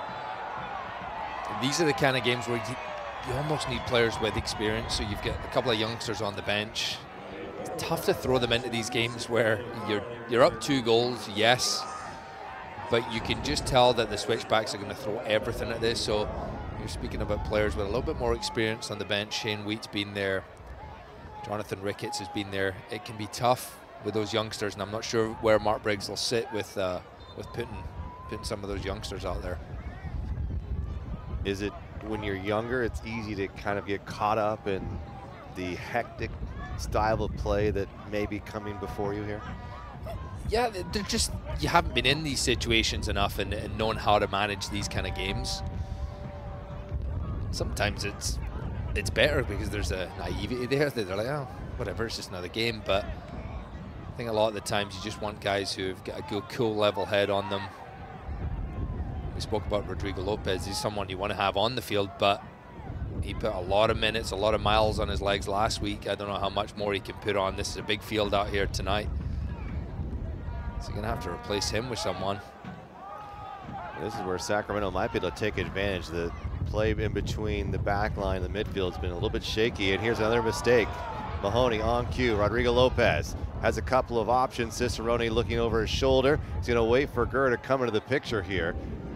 These are the kind of games where you, you almost need players with experience. So you've got a couple of youngsters on the bench. It's tough to throw them into these games where you're you're up two goals, yes, but you can just tell that the Switchbacks are going to throw everything at this. So you're speaking about players with a little bit more experience on the bench. Shane Wheat's been there. Jonathan Ricketts has been there. It can be tough with those youngsters, and I'm not sure where Mark Briggs will sit with uh, with putting putting some of those youngsters out there. Is it when you're younger, it's easy to kind of get caught up in the hectic style of play that may be coming before you here? Yeah, they're just, you haven't been in these situations enough and, and known how to manage these kind of games. Sometimes it's it's better because there's a naivety there. They're like, oh, whatever, it's just another game. But I think a lot of the times you just want guys who've got a good, cool, level head on them. We spoke about Rodrigo Lopez. He's someone you want to have on the field, but he put a lot of minutes, a lot of miles on his legs last week. I don't know how much more he can put on. This is a big field out here tonight. So you're going to have to replace him with someone. This is where Sacramento might be able to take advantage. The play in between the back line and the midfield has been a little bit shaky. And here's another mistake. Mahoney on cue. Rodrigo Lopez has a couple of options. Cicerone looking over his shoulder. He's going to wait for Gurr to come into the picture here.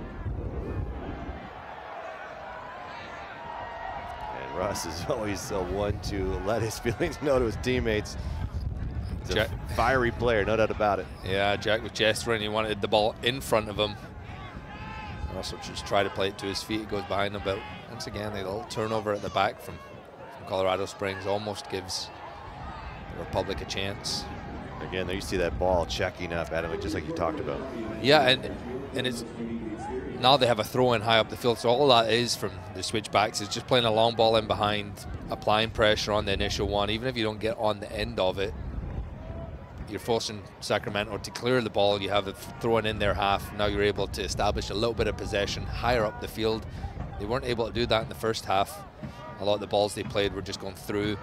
And Russ is always a one to let his feelings know to his teammates. He's a fiery player, no doubt about it. Yeah, Jack was gesturing. He wanted the ball in front of him. Russell just try to play it to his feet. It goes behind him, but once again, a little turnover at the back from, from Colorado Springs almost gives the Republic a chance. Again, there you see that ball checking up at him, just like you talked about. Yeah, and and it's now they have a throw in high up the field, so all that is from the switchbacks is just playing a long ball in behind, applying pressure on the initial one. Even if you don't get on the end of it, you're forcing Sacramento to clear the ball. You have it thrown in their half. Now you're able to establish a little bit of possession higher up the field. They weren't able to do that in the first half. A lot of the balls they played were just going through.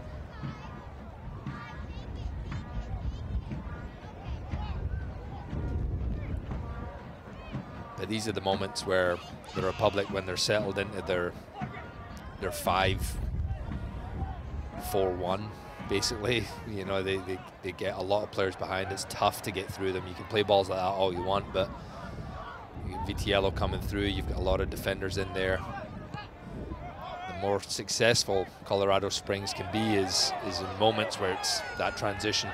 But these are the moments where the Republic, when they're settled into their their five four one, basically, you know, they, they, they get a lot of players behind. It's tough to get through them. You can play balls like that all you want, but you get Vitiello coming through. You've got a lot of defenders in there. The more successful Colorado Springs can be is, is in moments where it's that transition.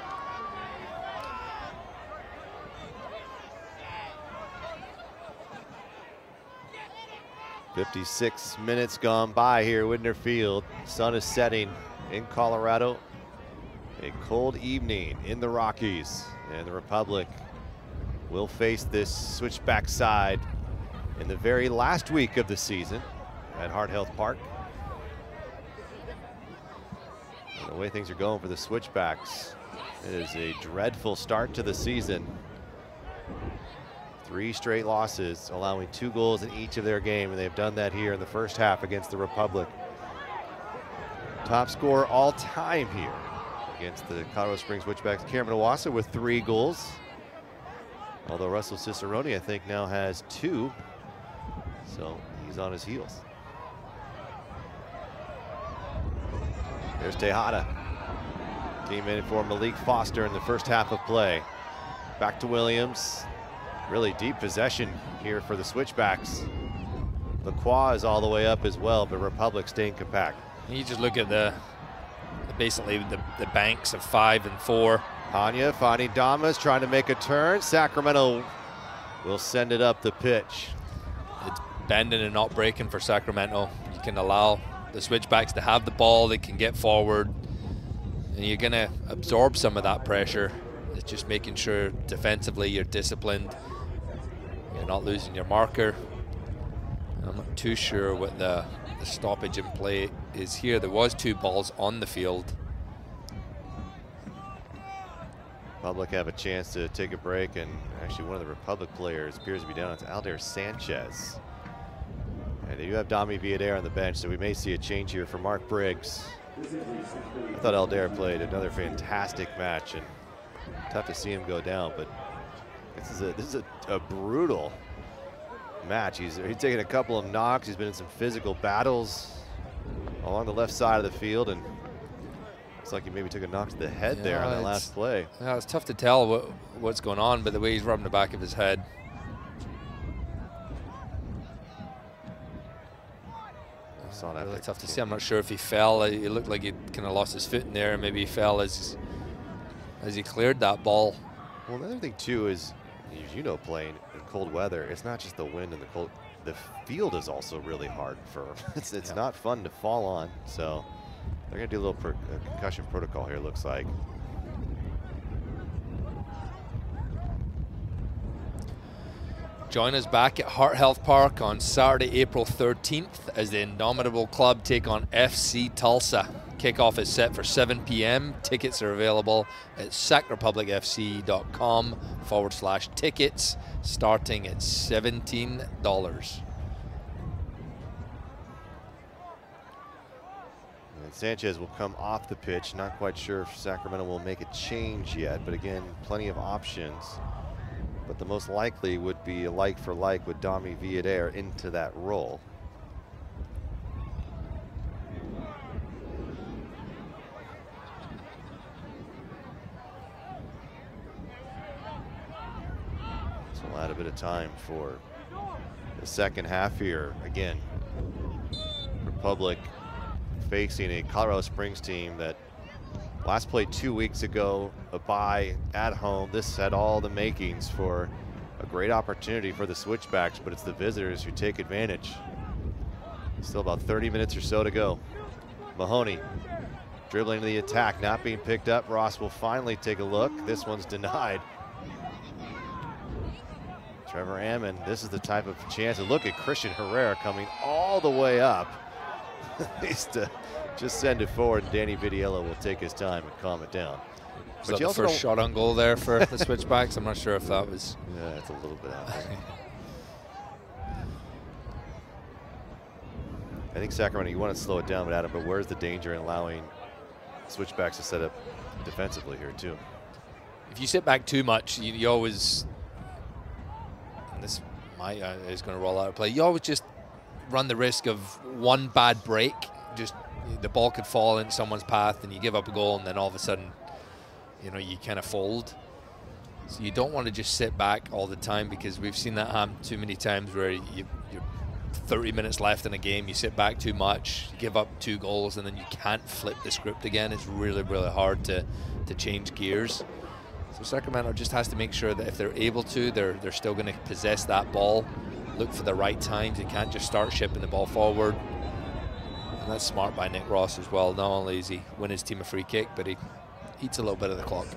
fifty-six minutes gone by here, Widner Field. Sun is setting in Colorado. A cold evening in the Rockies, and the Republic will face this switchback side in the very last week of the season at Heart Health Park. And the way things are going for the Switchbacks, it is a dreadful start to the season. Three straight losses, allowing two goals in each of their game, and they've done that here in the first half against the Republic. Top scorer all time here against the Colorado Springs Switchbacks, Cameron Iwasa with three goals. Although Russell Cicerone, I think, now has two, so he's on his heels. There's Tejada. Came in for Malik Foster in the first half of play. Back to Williams. Really deep possession here for the Switchbacks. Lacroix is all the way up as well, but Republic staying compact. You just look at the, the basically the, the banks of five and four. Hanya finding Damas, trying to make a turn. Sacramento will send it up the pitch. It's bending and not breaking for Sacramento. You can allow the Switchbacks to have the ball, they can get forward, and you're going to absorb some of that pressure. It's just making sure defensively you're disciplined, you're not losing your marker. I'm not too sure what the, the stoppage in play is here. There was two balls on the field. Republic have a chance to take a break, and actually one of the Republic players appears to be down. It's Aldair Sanchez. And you have Dami Villader on the bench, so we may see a change here for Mark Briggs. I thought Aldair played another fantastic match, and tough to see him go down, but this is a, this is a, a brutal match. He's, he's taken a couple of knocks. He's been in some physical battles along the left side of the field, and looks like he maybe took a knock to the head Yeah, there on that last play. Yeah, it's tough to tell what, what's going on, but the way he's rubbing the back of his head. Saw that Really pick. tough to see. I'm not sure if he fell. It looked like he kind of lost his foot in there, and maybe he fell as as he cleared that ball. Well, another thing too is, as you know, playing in cold weather, it's not just the wind and the cold. the field is also really hard for them. It's, it's yeah. not fun to fall on, so they're going to do a little per, uh, concussion protocol here, looks like. Join us back at Heart Health Park on Saturday, April thirteenth as the Indomitable Club take on F C Tulsa. Kickoff is set for seven p m Tickets are available at sacrepublicfc.com forward slash tickets, starting at seventeen dollars. And Sanchez will come off the pitch. Not quite sure if Sacramento will make a change yet, but again, plenty of options. But the most likely would be a like for like with Dami Villader into that role. So we'll add a bit of time for the second half here. Again, Republic facing a Colorado Springs team that last played two weeks ago, a bye at home. This had all the makings for a great opportunity for the Switchbacks, but it's the visitors who take advantage. Still about thirty minutes or so to go. Mahoney dribbling to the attack, not being picked up. Ross will finally take a look. This one's denied. Trevor Ammon, this is the type of chance. And look at Christian Herrera coming all the way up. He's to just send it forward, and Danny Vidiello will take his time and calm it down. Was but that the first shot on goal there for the Switchbacks? I'm not sure if that was. Yeah, it's a little bit out there. I think Sacramento, you want to slow it down, but Adam, but where's the danger in allowing Switchbacks to set up defensively here too? If you sit back too much, you, you always, and this might uh, is going to roll out of play, you always just run the risk of one bad break. Just the ball could fall into someone's path and you give up a goal, and then all of a sudden, you know, you kind of fold. So you don't want to just sit back all the time, because we've seen that happen too many times where you, you're thirty minutes left in a game, you sit back too much, give up two goals, and then you can't flip the script again. It's really, really hard to, to change gears. So Sacramento just has to make sure that if they're able to, they're, they're still going to possess that ball, look for the right times. They can't just start shipping the ball forward. And that's smart by Nick Ross as well. Not only does he win his team a free kick, but he eats a little bit of the clock.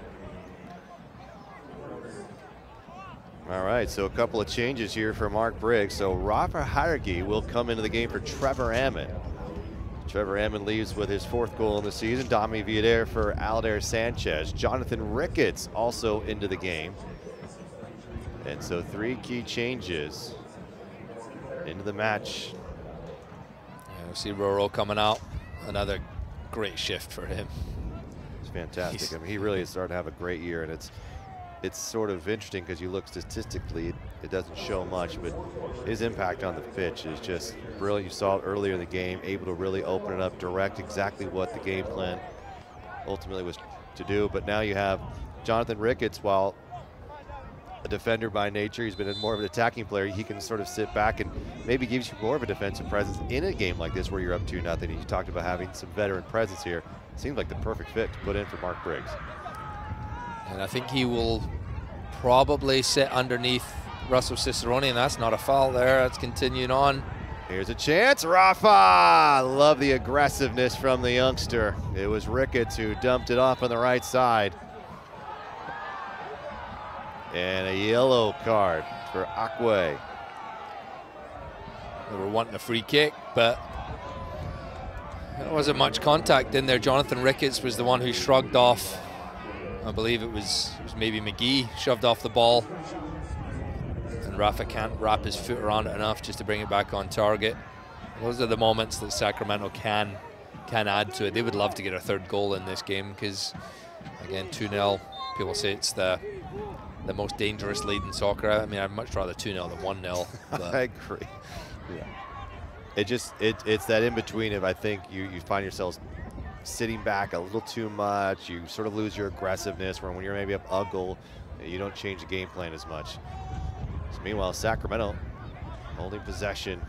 All right, so a couple of changes here for Mark Briggs. So Rafa Haragi will come into the game for Trevor Ammon. Trevor Ammon leaves with his fourth goal in the season. Dami Villader for Aldair Sanchez. Jonathan Ricketts also into the game. And so three key changes into the match. Yeah, we'll see Roro coming out. Another great shift for him. It's fantastic. He's, I mean, he really has started to have a great year, and it's it's sort of interesting because you look statistically, it, it doesn't show much, but his impact on the pitch is just brilliant. You saw it earlier in the game, able to really open it up, direct exactly what the game plan ultimately was to do. But now you have Jonathan Ricketts, while a defender by nature, he's been more of an attacking player. He can sort of sit back and maybe gives you more of a defensive presence in a game like this where you're up two nothing. You talked about having some veteran presence here. Seems like the perfect fit to put in for Mark Briggs. And I think he will probably sit underneath Russell Cicerone, and that's not a foul there. That's continuing on. Here's a chance, Rafa! Love the aggressiveness from the youngster. It was Ricketts who dumped it off on the right side. And a yellow card for Akwe. They were wanting a free kick, but there wasn't much contact in there. Jonathan Ricketts was the one who shrugged off. I believe it was, it was maybe McGee shoved off the ball. And Rafa can't wrap his foot around it enough just to bring it back on target. Those are the moments that Sacramento can can add to it. They would love to get a third goal in this game because, again, two nil. People say it's the the most dangerous lead in soccer. I mean, I'd much rather two nil than one nil. I agree. Yeah. It just it it's that in between of I think you you find yourselves sitting back a little too much. You sort of lose your aggressiveness where when you're maybe up a goal, you don't change the game plan as much. So meanwhile, Sacramento holding possession.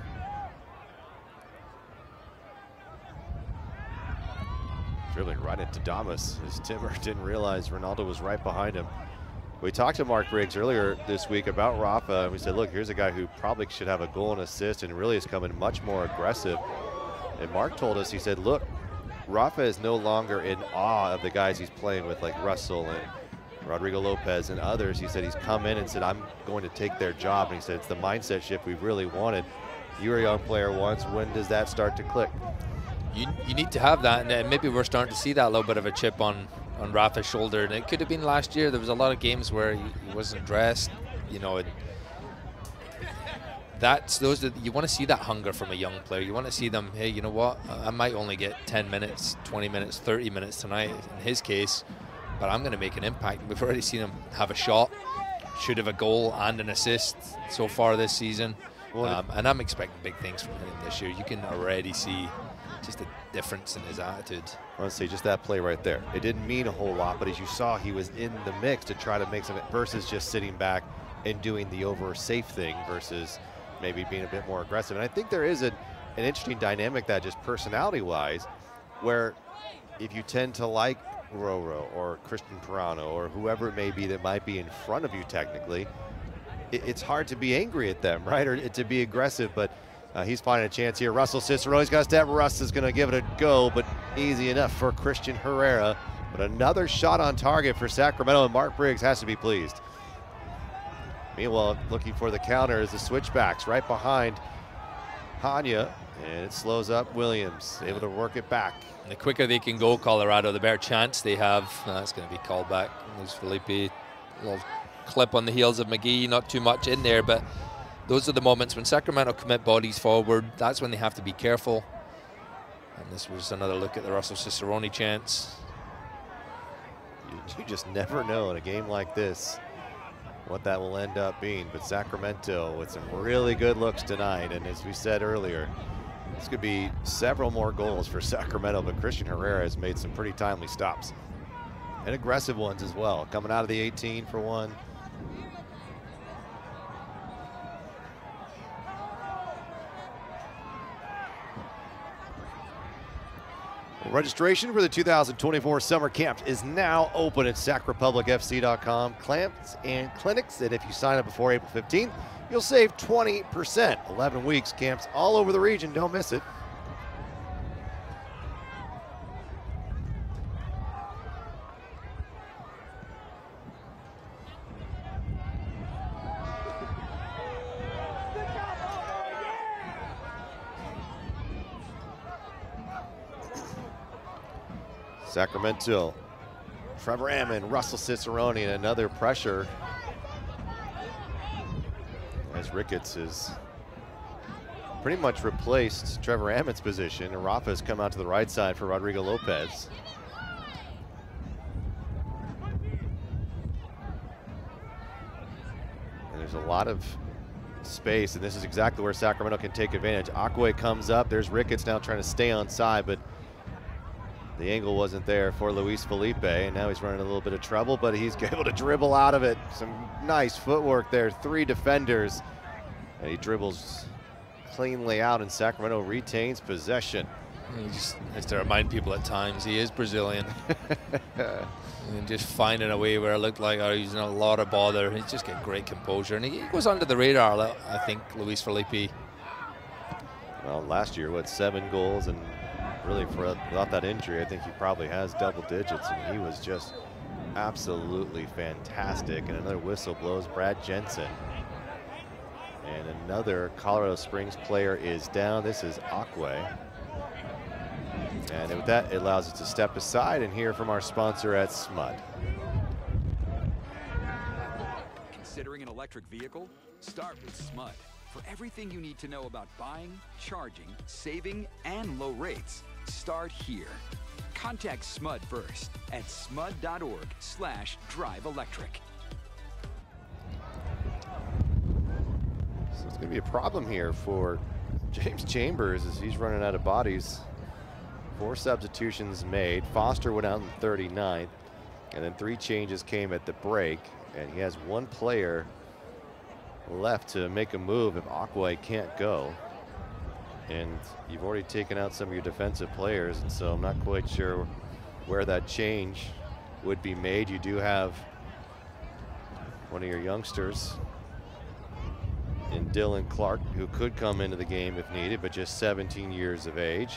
Dribbling right into Damas as Timmer didn't realize Ronaldo was right behind him. We talked to Mark Briggs earlier this week about Rafa, and we said, look, here's a guy who probably should have a goal and assist and really is coming much more aggressive. And Mark told us, he said, look, Rafa is no longer in awe of the guys he's playing with, like Russell and Rodrigo Lopez and others. He said he's come in and said, I'm going to take their job. And he said, it's the mindset shift we've really wanted. You were a young player once. When does that start to click? You, you need to have that, and uh, maybe we're starting to see that little bit of a chip on, on Rafa's shoulder. And it could have been last year. There was a lot of games where he, he wasn't dressed, you know. It, that's those that you want to see that hunger from a young player. You want to see them, hey, you know what? I might only get ten minutes, twenty minutes, thirty minutes tonight in his case, but I'm going to make an impact. We've already seen him have a shot, should have a goal and an assist so far this season. Um, and I'm expecting big things from him this year. You can already see just a difference in his attitude. I want to say just that play right there. It didn't mean a whole lot, but as you saw, he was in the mix to try to make some versus just sitting back and doing the over safe thing versus maybe being a bit more aggressive. And I think there is a, an interesting dynamic that just personality-wise, where if you tend to like Roro or Christian Pirano or whoever it may be that might be in front of you technically, it, it's hard to be angry at them, right? Or to be aggressive, but uh, he's finding a chance here. Russell Cicerone's got a step. Russ is going to give it a go, but easy enough for Christian Herrera. But another shot on target for Sacramento, and Mark Briggs has to be pleased. Meanwhile, looking for the counter is the Switchbacks right behind Hanya, and it slows up Williams, able to work it back. And the quicker they can go, Colorado, the better chance they have. That's going to be called back. There's Felipe, a little clip on the heels of McGee, not too much in there, but those are the moments when Sacramento commit bodies forward. That's when they have to be careful. And this was another look at the Russell Cicerone chance. You, you just never know in a game like this what that will end up being, but Sacramento with some really good looks tonight, and as we said earlier, this could be several more goals for Sacramento, but Christian Herrera has made some pretty timely stops and aggressive ones as well, coming out of the eighteen for one. Registration for the two thousand twenty-four summer camp is now open at sac republic f c dot com. Camps and clinics, and if you sign up before April fifteenth, you'll save twenty percent. eleven weeks, camps all over the region. Don't miss it. Sacramento, Trevor Ammon, Russell Cicerone, and another pressure as Ricketts has pretty much replaced Trevor Ammon's position, and Rafa has come out to the right side for Rodrigo Lopez. And there's a lot of space, and this is exactly where Sacramento can take advantage. Akwe comes up, there's Ricketts now trying to stay on side, but the angle wasn't there for Luis Felipe, and now he's running a little bit of trouble, but he's able to dribble out of it. Some nice footwork there, three defenders, and he dribbles cleanly out, and Sacramento retains possession. He just has to remind people at times he is Brazilian. And just finding a way where it looked like oh, he's in a lot of bother. He just get great composure, and he goes under the radar, I think, Luis Felipe. Well, last year, what, seven goals, and really, for without that injury, I think he probably has double digits, and he was just absolutely fantastic. And another whistle blows Brad Jensen. And another Colorado Springs player is down. This is Akwe. And with that, it allows us to step aside and hear from our sponsor at S M U D. Considering an electric vehicle? Start with S M U D. For everything you need to know about buying, charging, saving, and low rates, start here. Contact S M U D first at smud dot org slash drive electric. So it's going to be a problem here for James Chambers as he's running out of bodies. Four substitutions made. Foster went out in the thirty-ninth, and then three changes came at the break, and he has one player left to make a move if Akwe can't go. And you've already taken out some of your defensive players, and so I'm not quite sure where that change would be made. You do have one of your youngsters in Dylan Clark, who could come into the game if needed, but just seventeen years of age.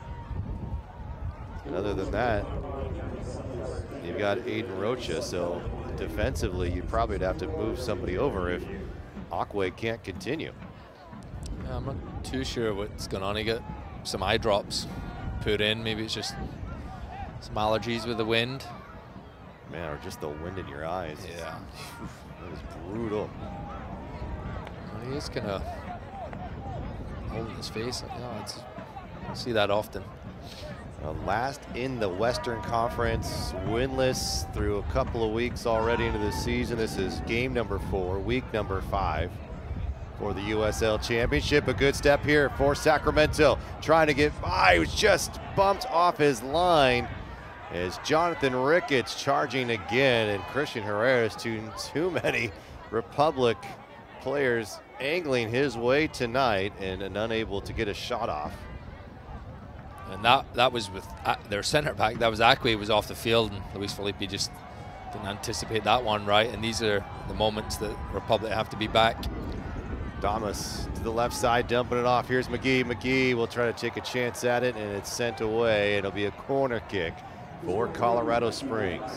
And other than that, you've got Aiden Rocha, so defensively, you probably would have to move somebody over if Aquay can't continue. Yeah, I'm not too sure what's going on. He got some eye drops put in. Maybe it's just some allergies with the wind. Man, or just the wind in your eyes. Yeah. That is brutal. Well, he is kind of holding his face. Yeah, it's, I see that often. Uh, last in the Western Conference, winless through a couple of weeks already into the season. This is game number four, week number five for the U S L Championship. A good step here for Sacramento, trying to get by. He was just bumped off his line as Jonathan Ricketts charging again, and Christian Herrera's too, too many Republic players angling his way tonight and, and unable to get a shot off. And that that was with uh, their center back. That was Aquay was off the field, and Luis Felipe just didn't anticipate that one right. And these are the moments that Republic have to be back. Damas to the left side, dumping it off. Here's McGee. McGee will try to take a chance at it, and it's sent away. It'll be a corner kick for Colorado Springs.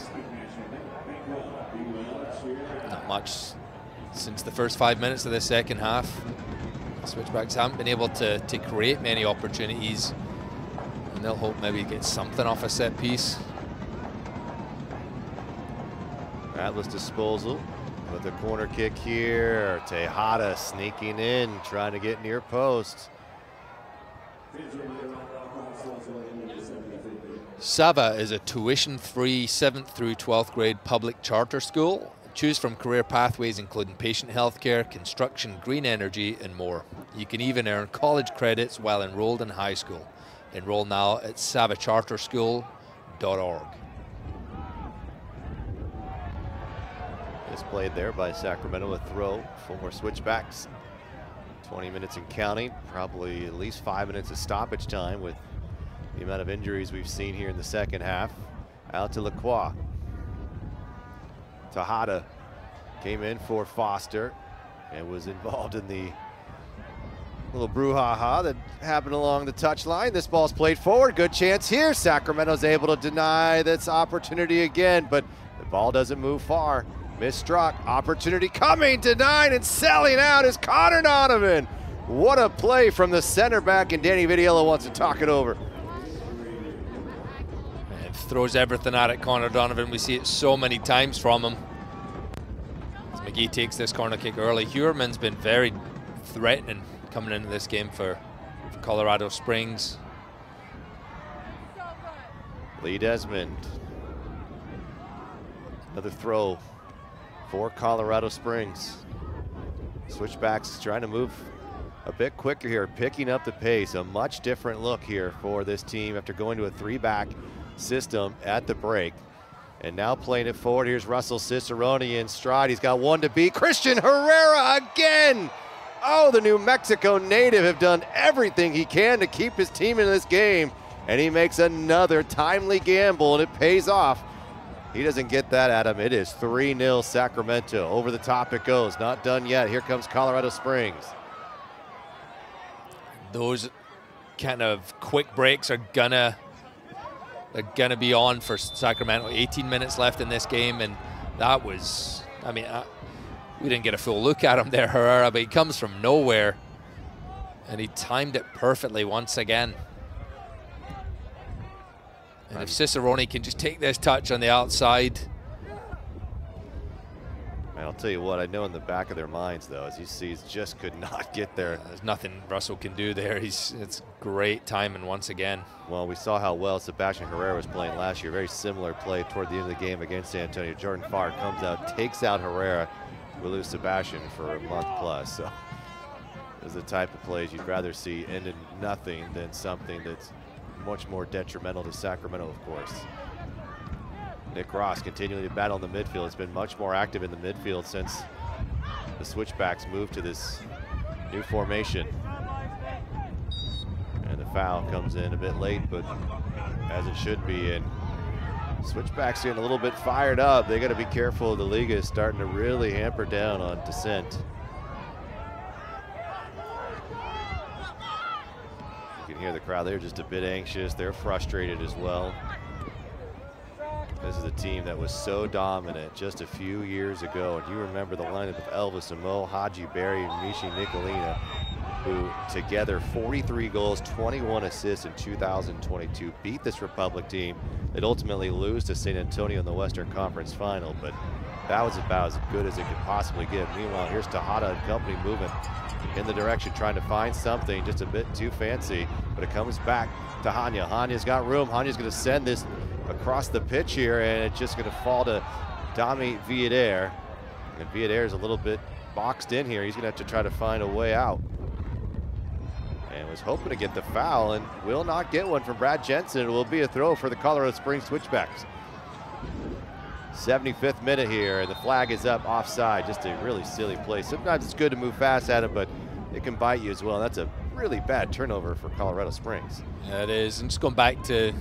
Not much since the first five minutes of the second half. The Switchbacks haven't been able to, to create many opportunities. And they'll hope maybe get something off a set piece. Atlas disposal with a corner kick here. Tejada sneaking in, trying to get near post. Sava is a tuition-free seventh through twelfth grade public charter school. Choose from career pathways including patient healthcare, construction, green energy, and more. You can even earn college credits while enrolled in high school. Enroll now at sava charter school dot org. Displayed there by Sacramento, a throw for Switchbacks. twenty minutes and counting, probably at least five minutes of stoppage time with the amount of injuries we've seen here in the second half. Out to Lacroix. Tejada came in for Foster and was involved in the little brouhaha that happened along the touchline. This ball's played forward. Good chance here. Sacramento's able to deny this opportunity again, but the ball doesn't move far. Misstruck. Opportunity coming. Denied, and selling out is Connor Donovan. What a play from the center back, and Danny Vidiello wants to talk it over. And throws everything at it, Connor Donovan. We see it so many times from him. As McGee takes this corner kick early. Huerman's been very threatening coming into this game for, for Colorado Springs. Lee Desmond. Another throw for Colorado Springs. Switchbacks trying to move a bit quicker here, picking up the pace. A much different look here for this team after going to a three-back system at the break. And now playing it forward. Here's Russell Cicerone in stride. He's got one to beat. Christian Herrera again. Oh, the New Mexico native have done everything he can to keep his team in this game. And he makes another timely gamble, and it pays off. He doesn't get that at him. It is three nil Sacramento. Over the top it goes. Not done yet. Here comes Colorado Springs. Those kind of quick breaks are gonna are gonna be on for Sacramento. eighteen minutes left in this game, and that was, I mean, I, we didn't get a full look at him there, Herrera, but he comes from nowhere, and he timed it perfectly once again. And if Cicerone can just take this touch on the outside. Man, I'll tell you what, I know in the back of their minds, though, as you see, he just could not get there. Uh, there's nothing Russell can do there. He's It's great timing once again. Well, we saw how well Sebastian Herrera was playing last year. Very similar play toward the end of the game against San Antonio. Jordan Farr comes out, takes out Herrera. We lose Sebastian for a month plus. So those are the type of plays you'd rather see end in nothing than something that's much more detrimental to Sacramento, of course. Nick Ross continuing to battle in the midfield. It's been much more active in the midfield since the Switchbacks moved to this new formation. And the foul comes in a bit late, but as it should be. And Switchbacks getting a little bit fired up. They got to be careful. The league is starting to really hamper down on dissent. You can hear the crowd. They're just a bit anxious. They're frustrated as well. This is a team that was so dominant just a few years ago. And you remember the lineup of Elvis Amo, Haji Berry, and Mishi Nicolina, who together forty-three goals, twenty-one assists in two thousand twenty-two, beat this Republic team. They'd ultimately lose to San Antonio in the Western Conference Final, but that was about as good as it could possibly get. Meanwhile, here's Tejada and company moving in the direction, trying to find something just a bit too fancy, but it comes back to Hanya. Hanya's got room. Hanya's going to send this across the pitch here, and it's just going to fall to Dami Villader. And Villader is a little bit boxed in here. He's going to have to try to find a way out. And was hoping to get the foul and will not get one from Brad Jensen. It will be a throw for the Colorado Springs Switchbacks. seventy-fifth minute here, and the flag is up offside. Just a really silly play. Sometimes it's good to move fast at it, but it can bite you as well. That's a really bad turnover for Colorado Springs. Yeah, it is. And just going back to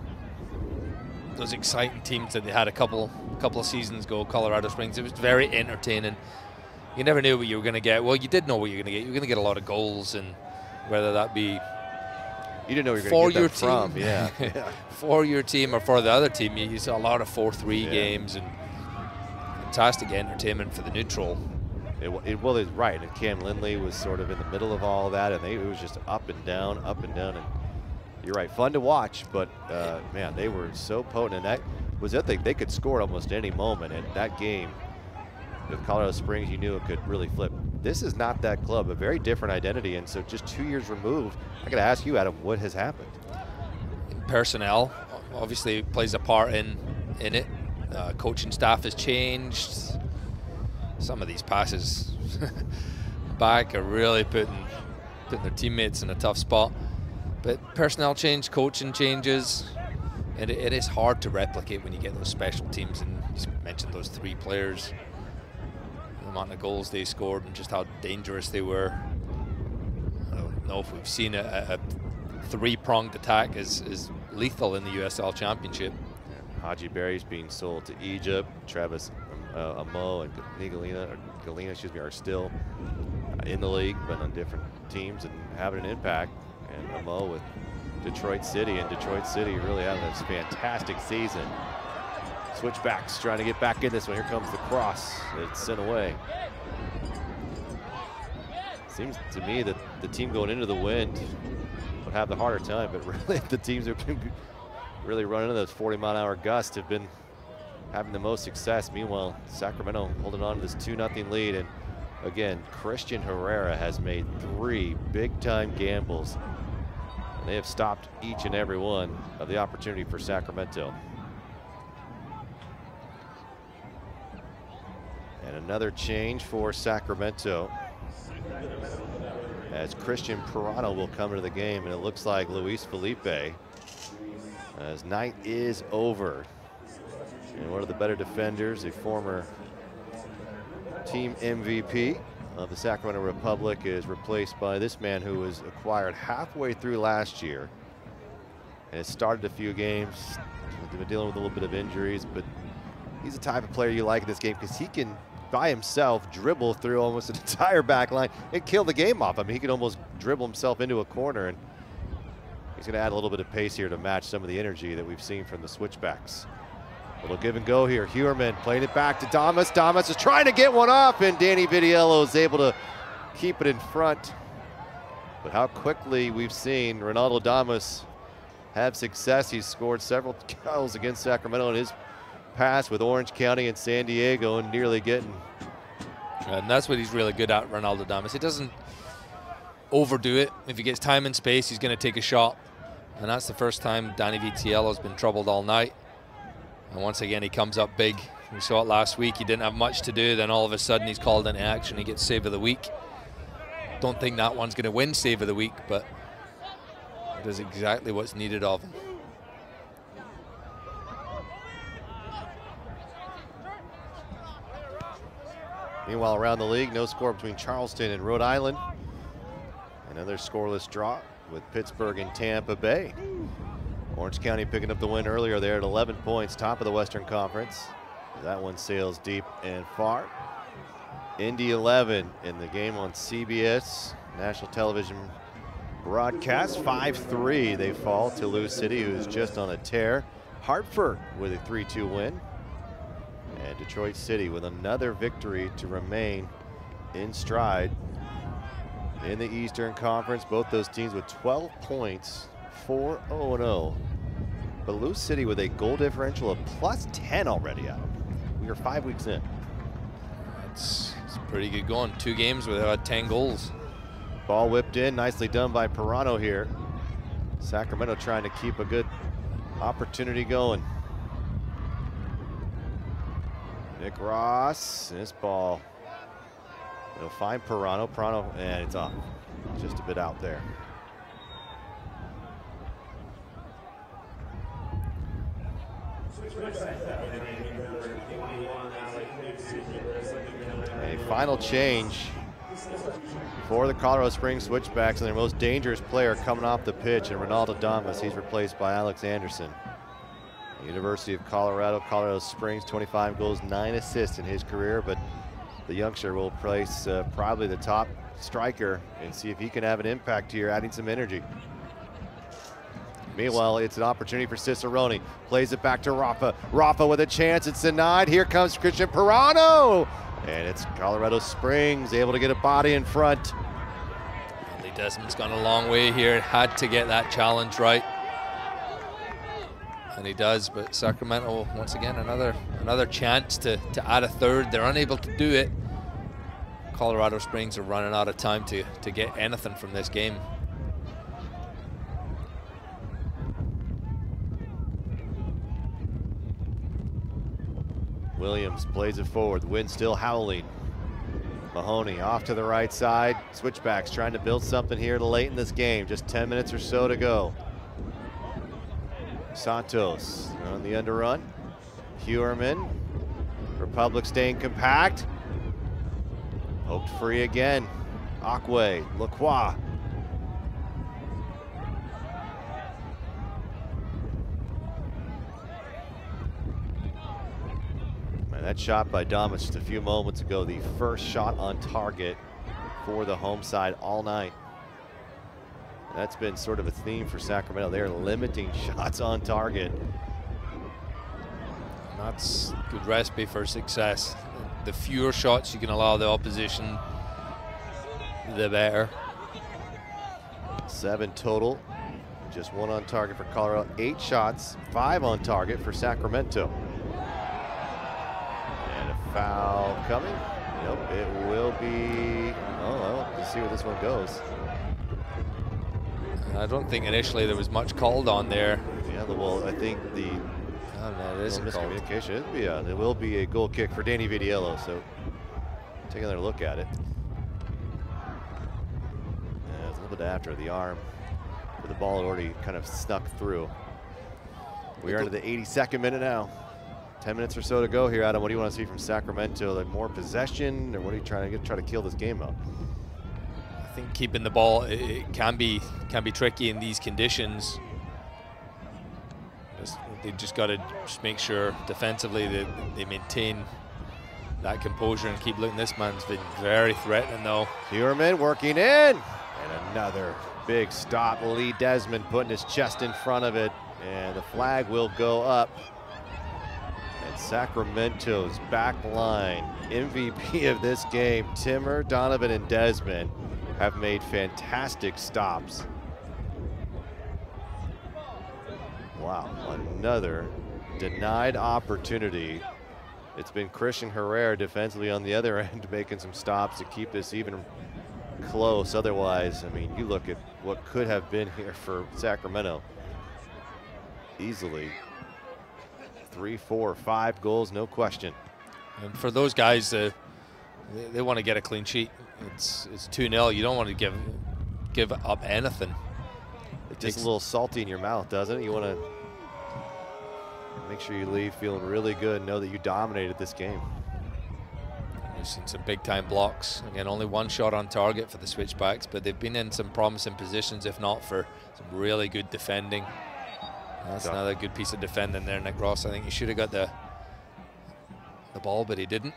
those exciting teams that they had a couple couple of seasons ago, Colorado Springs, it was very entertaining. You never knew what you were going to get. Well, you did know what you were going to get. You were going to get a lot of goals, and whether that be you didn't know you were going to get them from, yeah. yeah. for your team or for the other team, you, you saw a lot of four three yeah. games and fantastic entertainment for the neutral. It, it well, it's right, and Cam Lindley was sort of in the middle of all that, and they, it was just up and down, up and down, and you're right, fun to watch, but uh, man, they were so potent, and that was it. They, they could score at almost any moment, and that game with Colorado Springs, you knew it could really flip. This is not that club, a very different identity, and so just two years removed, I got to ask you, Adam, what has happened? Personnel obviously plays a part in in it. Uh, coaching staff has changed. Some of these passes back are really putting putting their teammates in a tough spot. But personnel change, coaching changes, and it, it is hard to replicate when you get those special teams. And you mentioned those three players, the amount of goals they scored, and just how dangerous they were. I don't know if we've seen a, a three-pronged attack as, as lethal in the U S L Championship. Yeah. Haji Berry's being sold to Egypt. Travis uh, Amo and Nicolina, or Galena, excuse me, are still in the league, but on different teams and having an impact. And Amo with Detroit City, and Detroit City really having this fantastic season. Switchbacks trying to get back in this one. Here comes the cross. It's sent away. Seems to me that the team going into the wind would have the harder time, but really the teams who can really run into those forty mile an hour gusts have been having the most success. Meanwhile, Sacramento holding on to this two nothing lead, and again, Christian Herrera has made three big time gambles, and they have stopped each and every one of the opportunity for Sacramento. And another change for Sacramento, as Christian Pirano will come into the game, and it looks like Luis Felipe, as night is over. And one of the better defenders, a former team M V P of the Sacramento Republic, is replaced by this man who was acquired halfway through last year and has started a few games. He's been dealing with a little bit of injuries, but he's the type of player you like in this game because he can, by himself, dribble through almost an entire back line and kill the game off. I mean, he can almost dribble himself into a corner, and he's going to add a little bit of pace here to match some of the energy that we've seen from the Switchbacks. A little give and go here. Huerman playing it back to Damas. Damas is trying to get one up, and Danny Vidiello is able to keep it in front. But how quickly we've seen Ronaldo Damas have success. He's scored several goals against Sacramento in his past with Orange County and San Diego, and nearly getting. And that's what he's really good at, Ronaldo Damas. He doesn't overdo it. If he gets time and space, he's going to take a shot. And that's the first time Danny Vidiello's been troubled all night. And once again, he comes up big. We saw it last week. He didn't have much to do. Then all of a sudden, he's called into action. He gets save of the week. Don't think that one's going to win save of the week, but it is exactly what's needed of him. Meanwhile, around the league, no score between Charleston and Rhode Island. Another scoreless draw with Pittsburgh and Tampa Bay. Orange County picking up the win earlier there at eleven points, top of the Western Conference. That one sails deep and far. Indy eleven in the game on C B S national television broadcast. five three they fall to Lou City, who's just on a tear. Hartford with a three two win. And Detroit City with another victory to remain in stride in the Eastern Conference. Both those teams with twelve points, four oh and oh. But Lou City with a goal differential of plus ten already, Adam. We are five weeks in. That's, that's pretty good going. Two games without ten goals. Ball whipped in, nicely done by Pirano here. Sacramento trying to keep a good opportunity going. Nick Ross, this ball, it'll find Pirano. Pirano, and it's off. Just a bit out there. A final change for the Colorado Springs Switchbacks, and their most dangerous player coming off the pitch, and Ronaldo Damas. He's replaced by Alex Anderson. The University of Colorado, Colorado Springs, twenty-five goals, nine assists in his career, but the youngster will place uh, probably the top striker and see if he can have an impact here, adding some energy. Meanwhile, it's an opportunity for Cicerone. Plays it back to Rafa. Rafa with a chance. It's denied. Here comes Christian Pirano. And it's Colorado Springs able to get a body in front. Lee Desmond's gone a long way here. Had to get that challenge right. And he does, but Sacramento, once again, another another chance to, to add a third. They're unable to do it. Colorado Springs are running out of time to, to get anything from this game. Williams plays it forward. The wind still howling. Mahoney off to the right side. Switchbacks trying to build something here late in this game. Just ten minutes or so to go. Santos on the underrun. Hewerman. Republic staying compact. Poked free again. Akwe. Lacroix. That shot by Damas just a few moments ago, the first shot on target for the home side all night. That's been sort of a theme for Sacramento. They're limiting shots on target. That's a good recipe for success. The fewer shots you can allow the opposition, the better. Seven total, just one on target for Colorado. Eight shots, five on target for Sacramento. Foul coming. Nope, it will be. Oh, well, let's see where this one goes. I don't think initially there was much called on there. Yeah, well, I think the oh, no, it isn't miscommunication. It'll be a, it will be a goal kick for Danny Vidiello. So take another look at it. Yeah, it's a little bit after the arm, but the ball had already kind of snuck through. We are into the eighty-second minute now. ten minutes or so to go here, Adam. What do you want to see from Sacramento? Like more possession, or what are you trying to get, try to kill this game up? I think keeping the ball, it, it can be can be tricky in these conditions. Just, they just got to just make sure defensively that they maintain that composure and keep looking. This man's been very threatening, though. Hewerman working in, and another big stop. Lee Desmond putting his chest in front of it, and the flag will go up. Sacramento's back line, M V P of this game, Timmer, Donovan, and Desmond have made fantastic stops. Wow, another denied opportunity. It's been Christian Herrera defensively on the other end making some stops to keep this even close. Otherwise, I mean, you look at what could have been here for Sacramento. Easily. Three, four, five goals, no question. And for those guys, uh, they, they want to get a clean sheet. It's it's two nil. You don't want to give give up anything. It's just a little salty in your mouth, doesn't it? You want to make sure you leave feeling really good and know that you dominated this game. We've seen some big-time blocks. Again, only one shot on target for the Switchbacks, but they've been in some promising positions, if not for some really good defending. That's so. another good piece of defending there, Nick Ross. I think he should have got the the ball, but he didn't.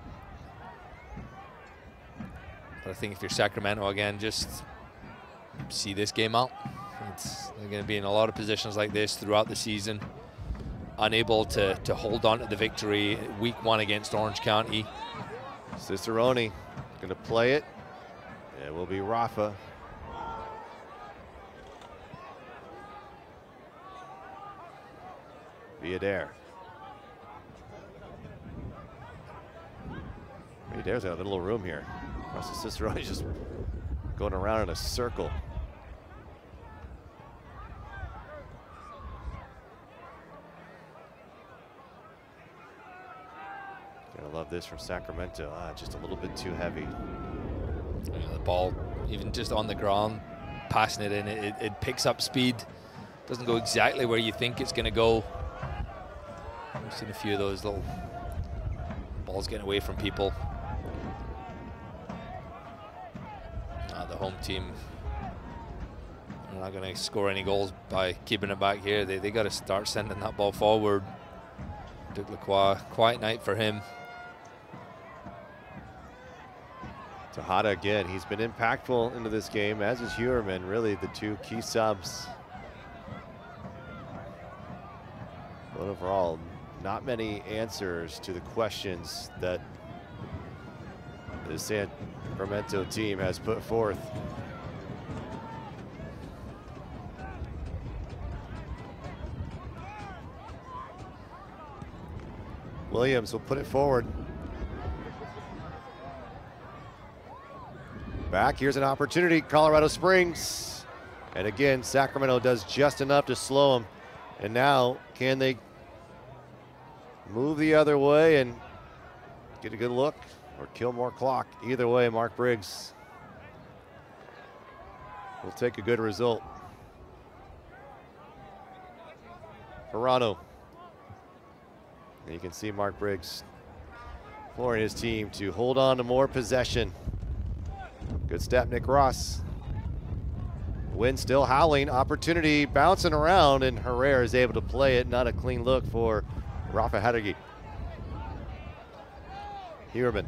But I think if you're Sacramento again, just see this game out. It's, they're going to be in a lot of positions like this throughout the season, unable to, to hold on to the victory week one against Orange County. Cicerone going to play it. It will be Rafa. Villader. Villader's got a little room here. Russell Cicerone just going around in a circle. Gonna love this from Sacramento. Ah, just a little bit too heavy. You know, the ball, even just on the ground, passing it in, it, it picks up speed. Doesn't go exactly where you think it's going to go. We've seen a few of those little balls getting away from people. Uh, the home team, they're not going to score any goals by keeping it back here. They, they got to start sending that ball forward. Duke Lacroix, quiet night for him. Tejada again, he's been impactful into this game, as is Huerman, really the two key subs. But overall, not many answers to the questions that the Sacramento team has put forth. Williams will put it forward. Back, here's an opportunity, Colorado Springs. And again, Sacramento does just enough to slow them. And now, can they move the other way and get a good look or kill more clock? Either way, Mark Briggs will take a good result. Verano. And you can see Mark Briggs imploring his team to hold on to more possession. Good step, Nick Ross. Wind still howling, opportunity bouncing around, and Herrera is able to play it. Not a clean look for Rafa Hadegi. Huerman.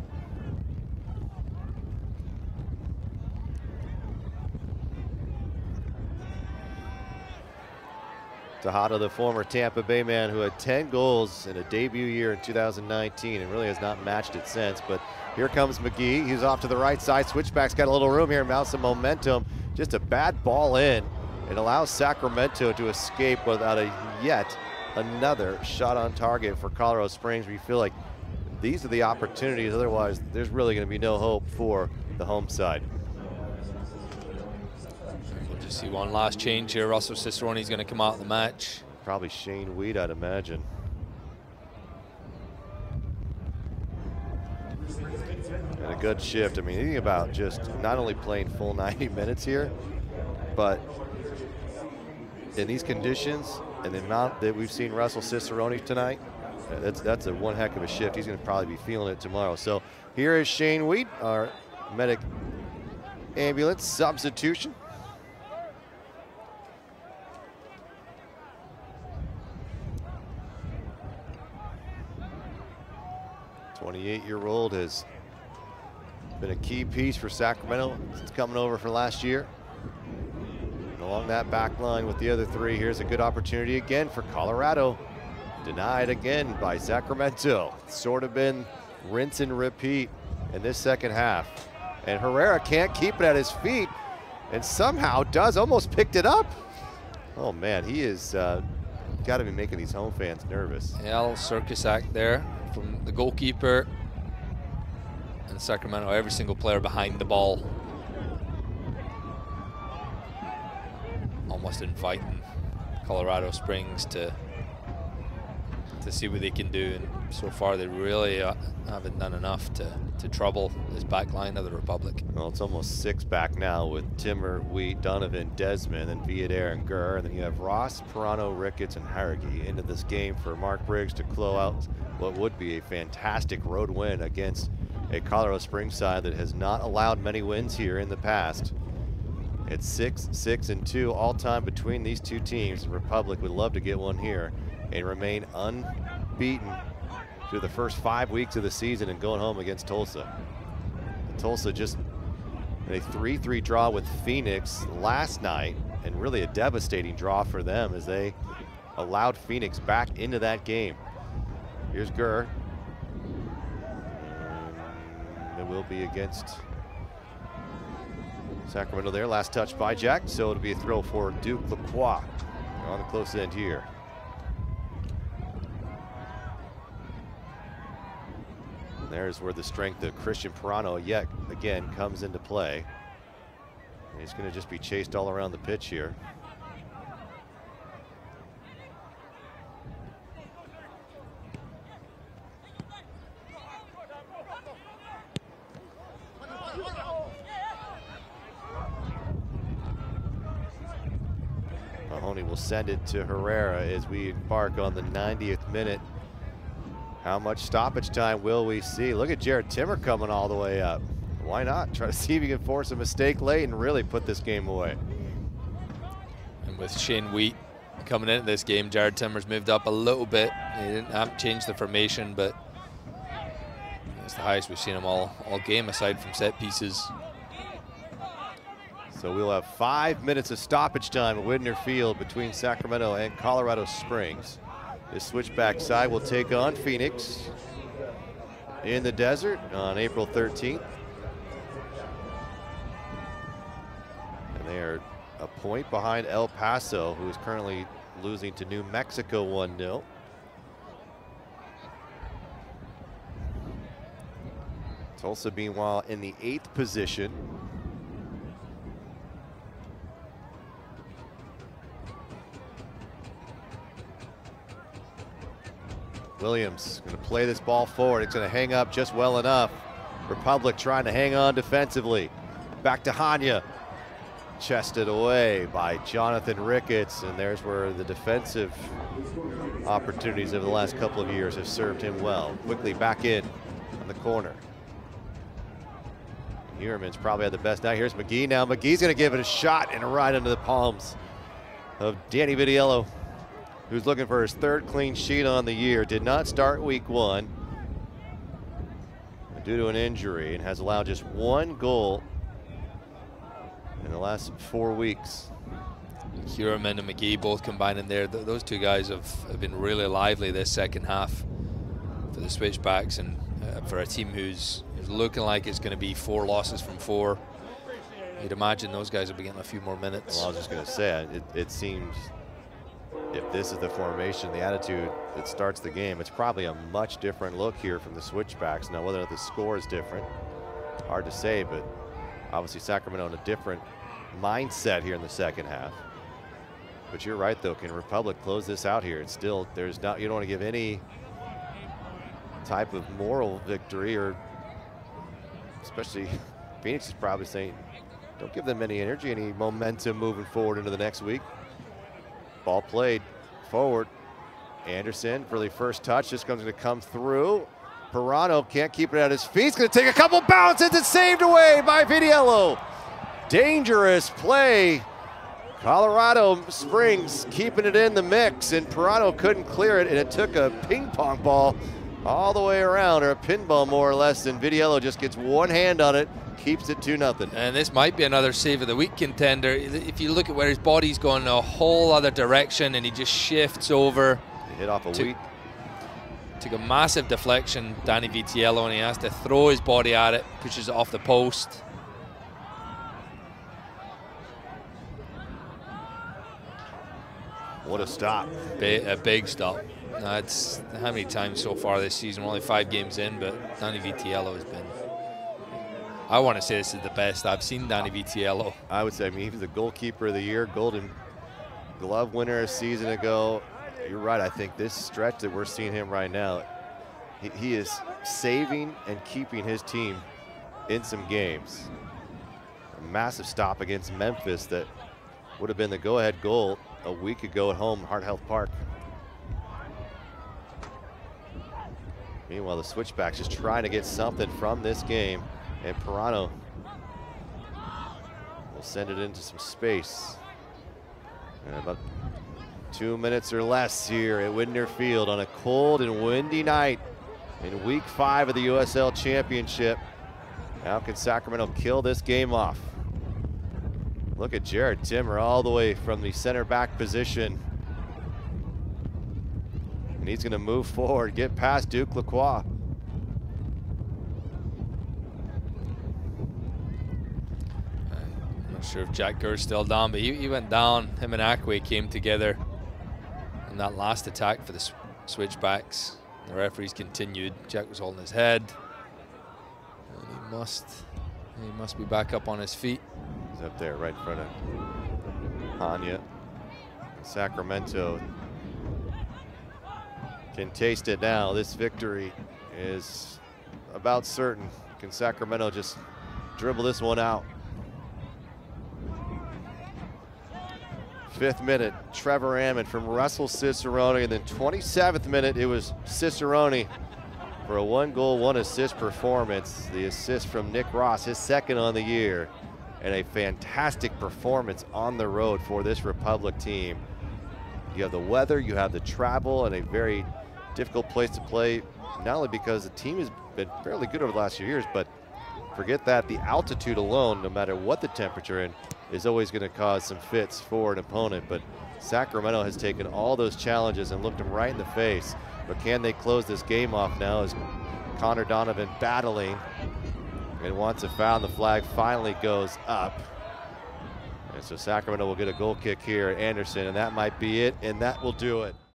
Tejada, the former Tampa Bay man who had ten goals in a debut year in two thousand nineteen and really has not matched it since. But here comes McGee. He's off to the right side. Switchback's got a little room here, mounts some momentum. Just a bad ball in. It allows Sacramento to escape without a yet another shot on target for Colorado Springs. We feel like these are the opportunities. Otherwise, there's really going to be no hope for the home side. We'll just see one last change here. Russell Cicerone's going to come out of the match. Probably Shane Weed, I'd imagine. And a good shift. I mean, thinking about just not only playing full ninety minutes here, but in these conditions and the amount that we've seen Russell Cicerone tonight, that's that's a one heck of a shift. He's going to probably be feeling it tomorrow. So here is Shane Weed, our medic ambulance substitution. twenty-eight-year-old has been a key piece for Sacramento. It's coming over from last year. And along that back line with the other three, here's a good opportunity again for Colorado. Denied again by Sacramento. It's sort of been rinse and repeat in this second half. And Herrera can't keep it at his feet and somehow does, almost picked it up. Oh man, he is uh, got to be making these home fans nervous. L circus act there from the goalkeeper and Sacramento, every single player behind the ball. Almost inviting Colorado Springs to to see what they can do, and so far they really uh, haven't done enough to, to trouble this back line of the Republic. Well, it's almost six back now with Timmer, Wheat, Donovan, Desmond, and Villader and Gurr, and then you have Ross, Pirano, Ricketts, and Harrigy into this game for Mark Briggs to close out what would be a fantastic road win against a Colorado Springs side that has not allowed many wins here in the past. It's six, six, and two all time between these two teams. Republic would love to get one here and remain unbeaten through the first five weeks of the season and going home against Tulsa. And Tulsa just a three three draw with Phoenix last night, and really a devastating draw for them as they allowed Phoenix back into that game. Here's Gurr. It will be against Sacramento there. Last touch by Jack, so it'll be a throw for Duke Lacroix on the close end here. And there's where the strength of Christian Pirano yet again comes into play. And he's going to just be chased all around the pitch here. Mahoney will send it to Herrera as we embark on the ninetieth minute. How much stoppage time will we see? Look at Jared Timmer coming all the way up. Why not? Try to see if he can force a mistake late and really put this game away. And with Shane Wheat coming into this game, Jared Timmer's moved up a little bit. He didn't have changed the formation, but it's the highest we've seen him all, all game aside from set pieces. So we'll have five minutes of stoppage time at Widner Field between Sacramento and Colorado Springs. This switchback side will take on Phoenix in the desert on April thirteenth. And they are a point behind El Paso, who is currently losing to New Mexico one nil. Tulsa, meanwhile, in the eighth position. Williams going to play this ball forward. It's going to hang up just well enough. Republic trying to hang on defensively. Back to Hanya. Chested away by Jonathan Ricketts, and there's where the defensive opportunities over the last couple of years have served him well. Quickly back in on the corner. Heuerman's probably had the best night. Here's McGee now. McGee's going to give it a shot and a right into the palms of Danny Vitiello, who's looking for his third clean sheet on the year. Did not start week one due to an injury and has allowed just one goal in the last four weeks. Heuerman and McGee both combined in there. Th those two guys have, have been really lively this second half for the Switchbacks, and uh, for a team who's, who's looking like it's going to be four losses from four. You'd imagine those guys will be getting a few more minutes. Well, I was just going to say, it, it seems if this is the formation, the attitude that starts the game, it's probably a much different look here from the Switchbacks. Now, whether or not the score is different, hard to say, but obviously Sacramento in a different mindset here in the second half. But you're right, though. Can Republic close this out here? It's still, there's not, you don't want to give any type of moral victory, or especially Phoenix is probably saying, don't give them any energy, any momentum moving forward into the next week. Ball played forward. Anderson for the first touch. This one's going to come through. Pirano can't keep it at his feet. He's going to take a couple bounces and saved away by Vitiello. Dangerous play. Colorado Springs keeping it in the mix, and Pirano couldn't clear it, and it took a ping pong ball all the way around, or a pinball more or less, and Vitiello just gets one hand on it, keeps it two nothing. And this might be another save of the week contender. If you look at where his body's going a whole other direction, and he just shifts over. He hit off a weak. Took a massive deflection, Danny Vitiello, and he has to throw his body at it, pushes it off the post. What a stop. Big, a big stop. That's how many times so far this season? We're only five games in, but Danny Vitiello has been, I want to say this is the best I've seen Danny Vitiello. I would say, I mean, he was the goalkeeper of the year, Golden Glove winner a season ago. You're right, I think this stretch that we're seeing him right now, he, he is saving and keeping his team in some games. A massive stop against Memphis that would have been the go-ahead goal a week ago at home, Heart Health Park. Meanwhile, the Switchbacks just trying to get something from this game, and Pirano will send it into some space. And about two minutes or less here at Winder Field on a cold and windy night in week five of the U S L Championship. How can Sacramento kill this game off? Look at Jared Timmer all the way from the center back position. And he's gonna move forward, get past Duke Lacroix. I'm not sure if Jack Kerr's still down, but he, he went down. Him and Akwe came together in that last attack for the Switchbacks. The referees continued. Jack was holding his head. And he must, he must be back up on his feet. He's up there right in front of Hanya. Sacramento can taste it now. This victory is about certain. Can Sacramento just dribble this one out? Fifth minute, Trevor Ammon from Russell Cicerone, and then twenty-seventh minute, it was Cicerone for a one goal, one assist performance. The assist from Nick Ross, his second on the year, and a fantastic performance on the road for this Republic team. You have the weather, you have the travel, and a very difficult place to play, not only because the team has been fairly good over the last few years, but forget that, the altitude alone, no matter what the temperature in, is always going to cause some fits for an opponent. But Sacramento has taken all those challenges and looked them right in the face. But can they close this game off now as Connor Donovan battling and wants a foul, and the flag finally goes up. And so Sacramento will get a goal kick here at Anderson, and that might be it, and that will do it.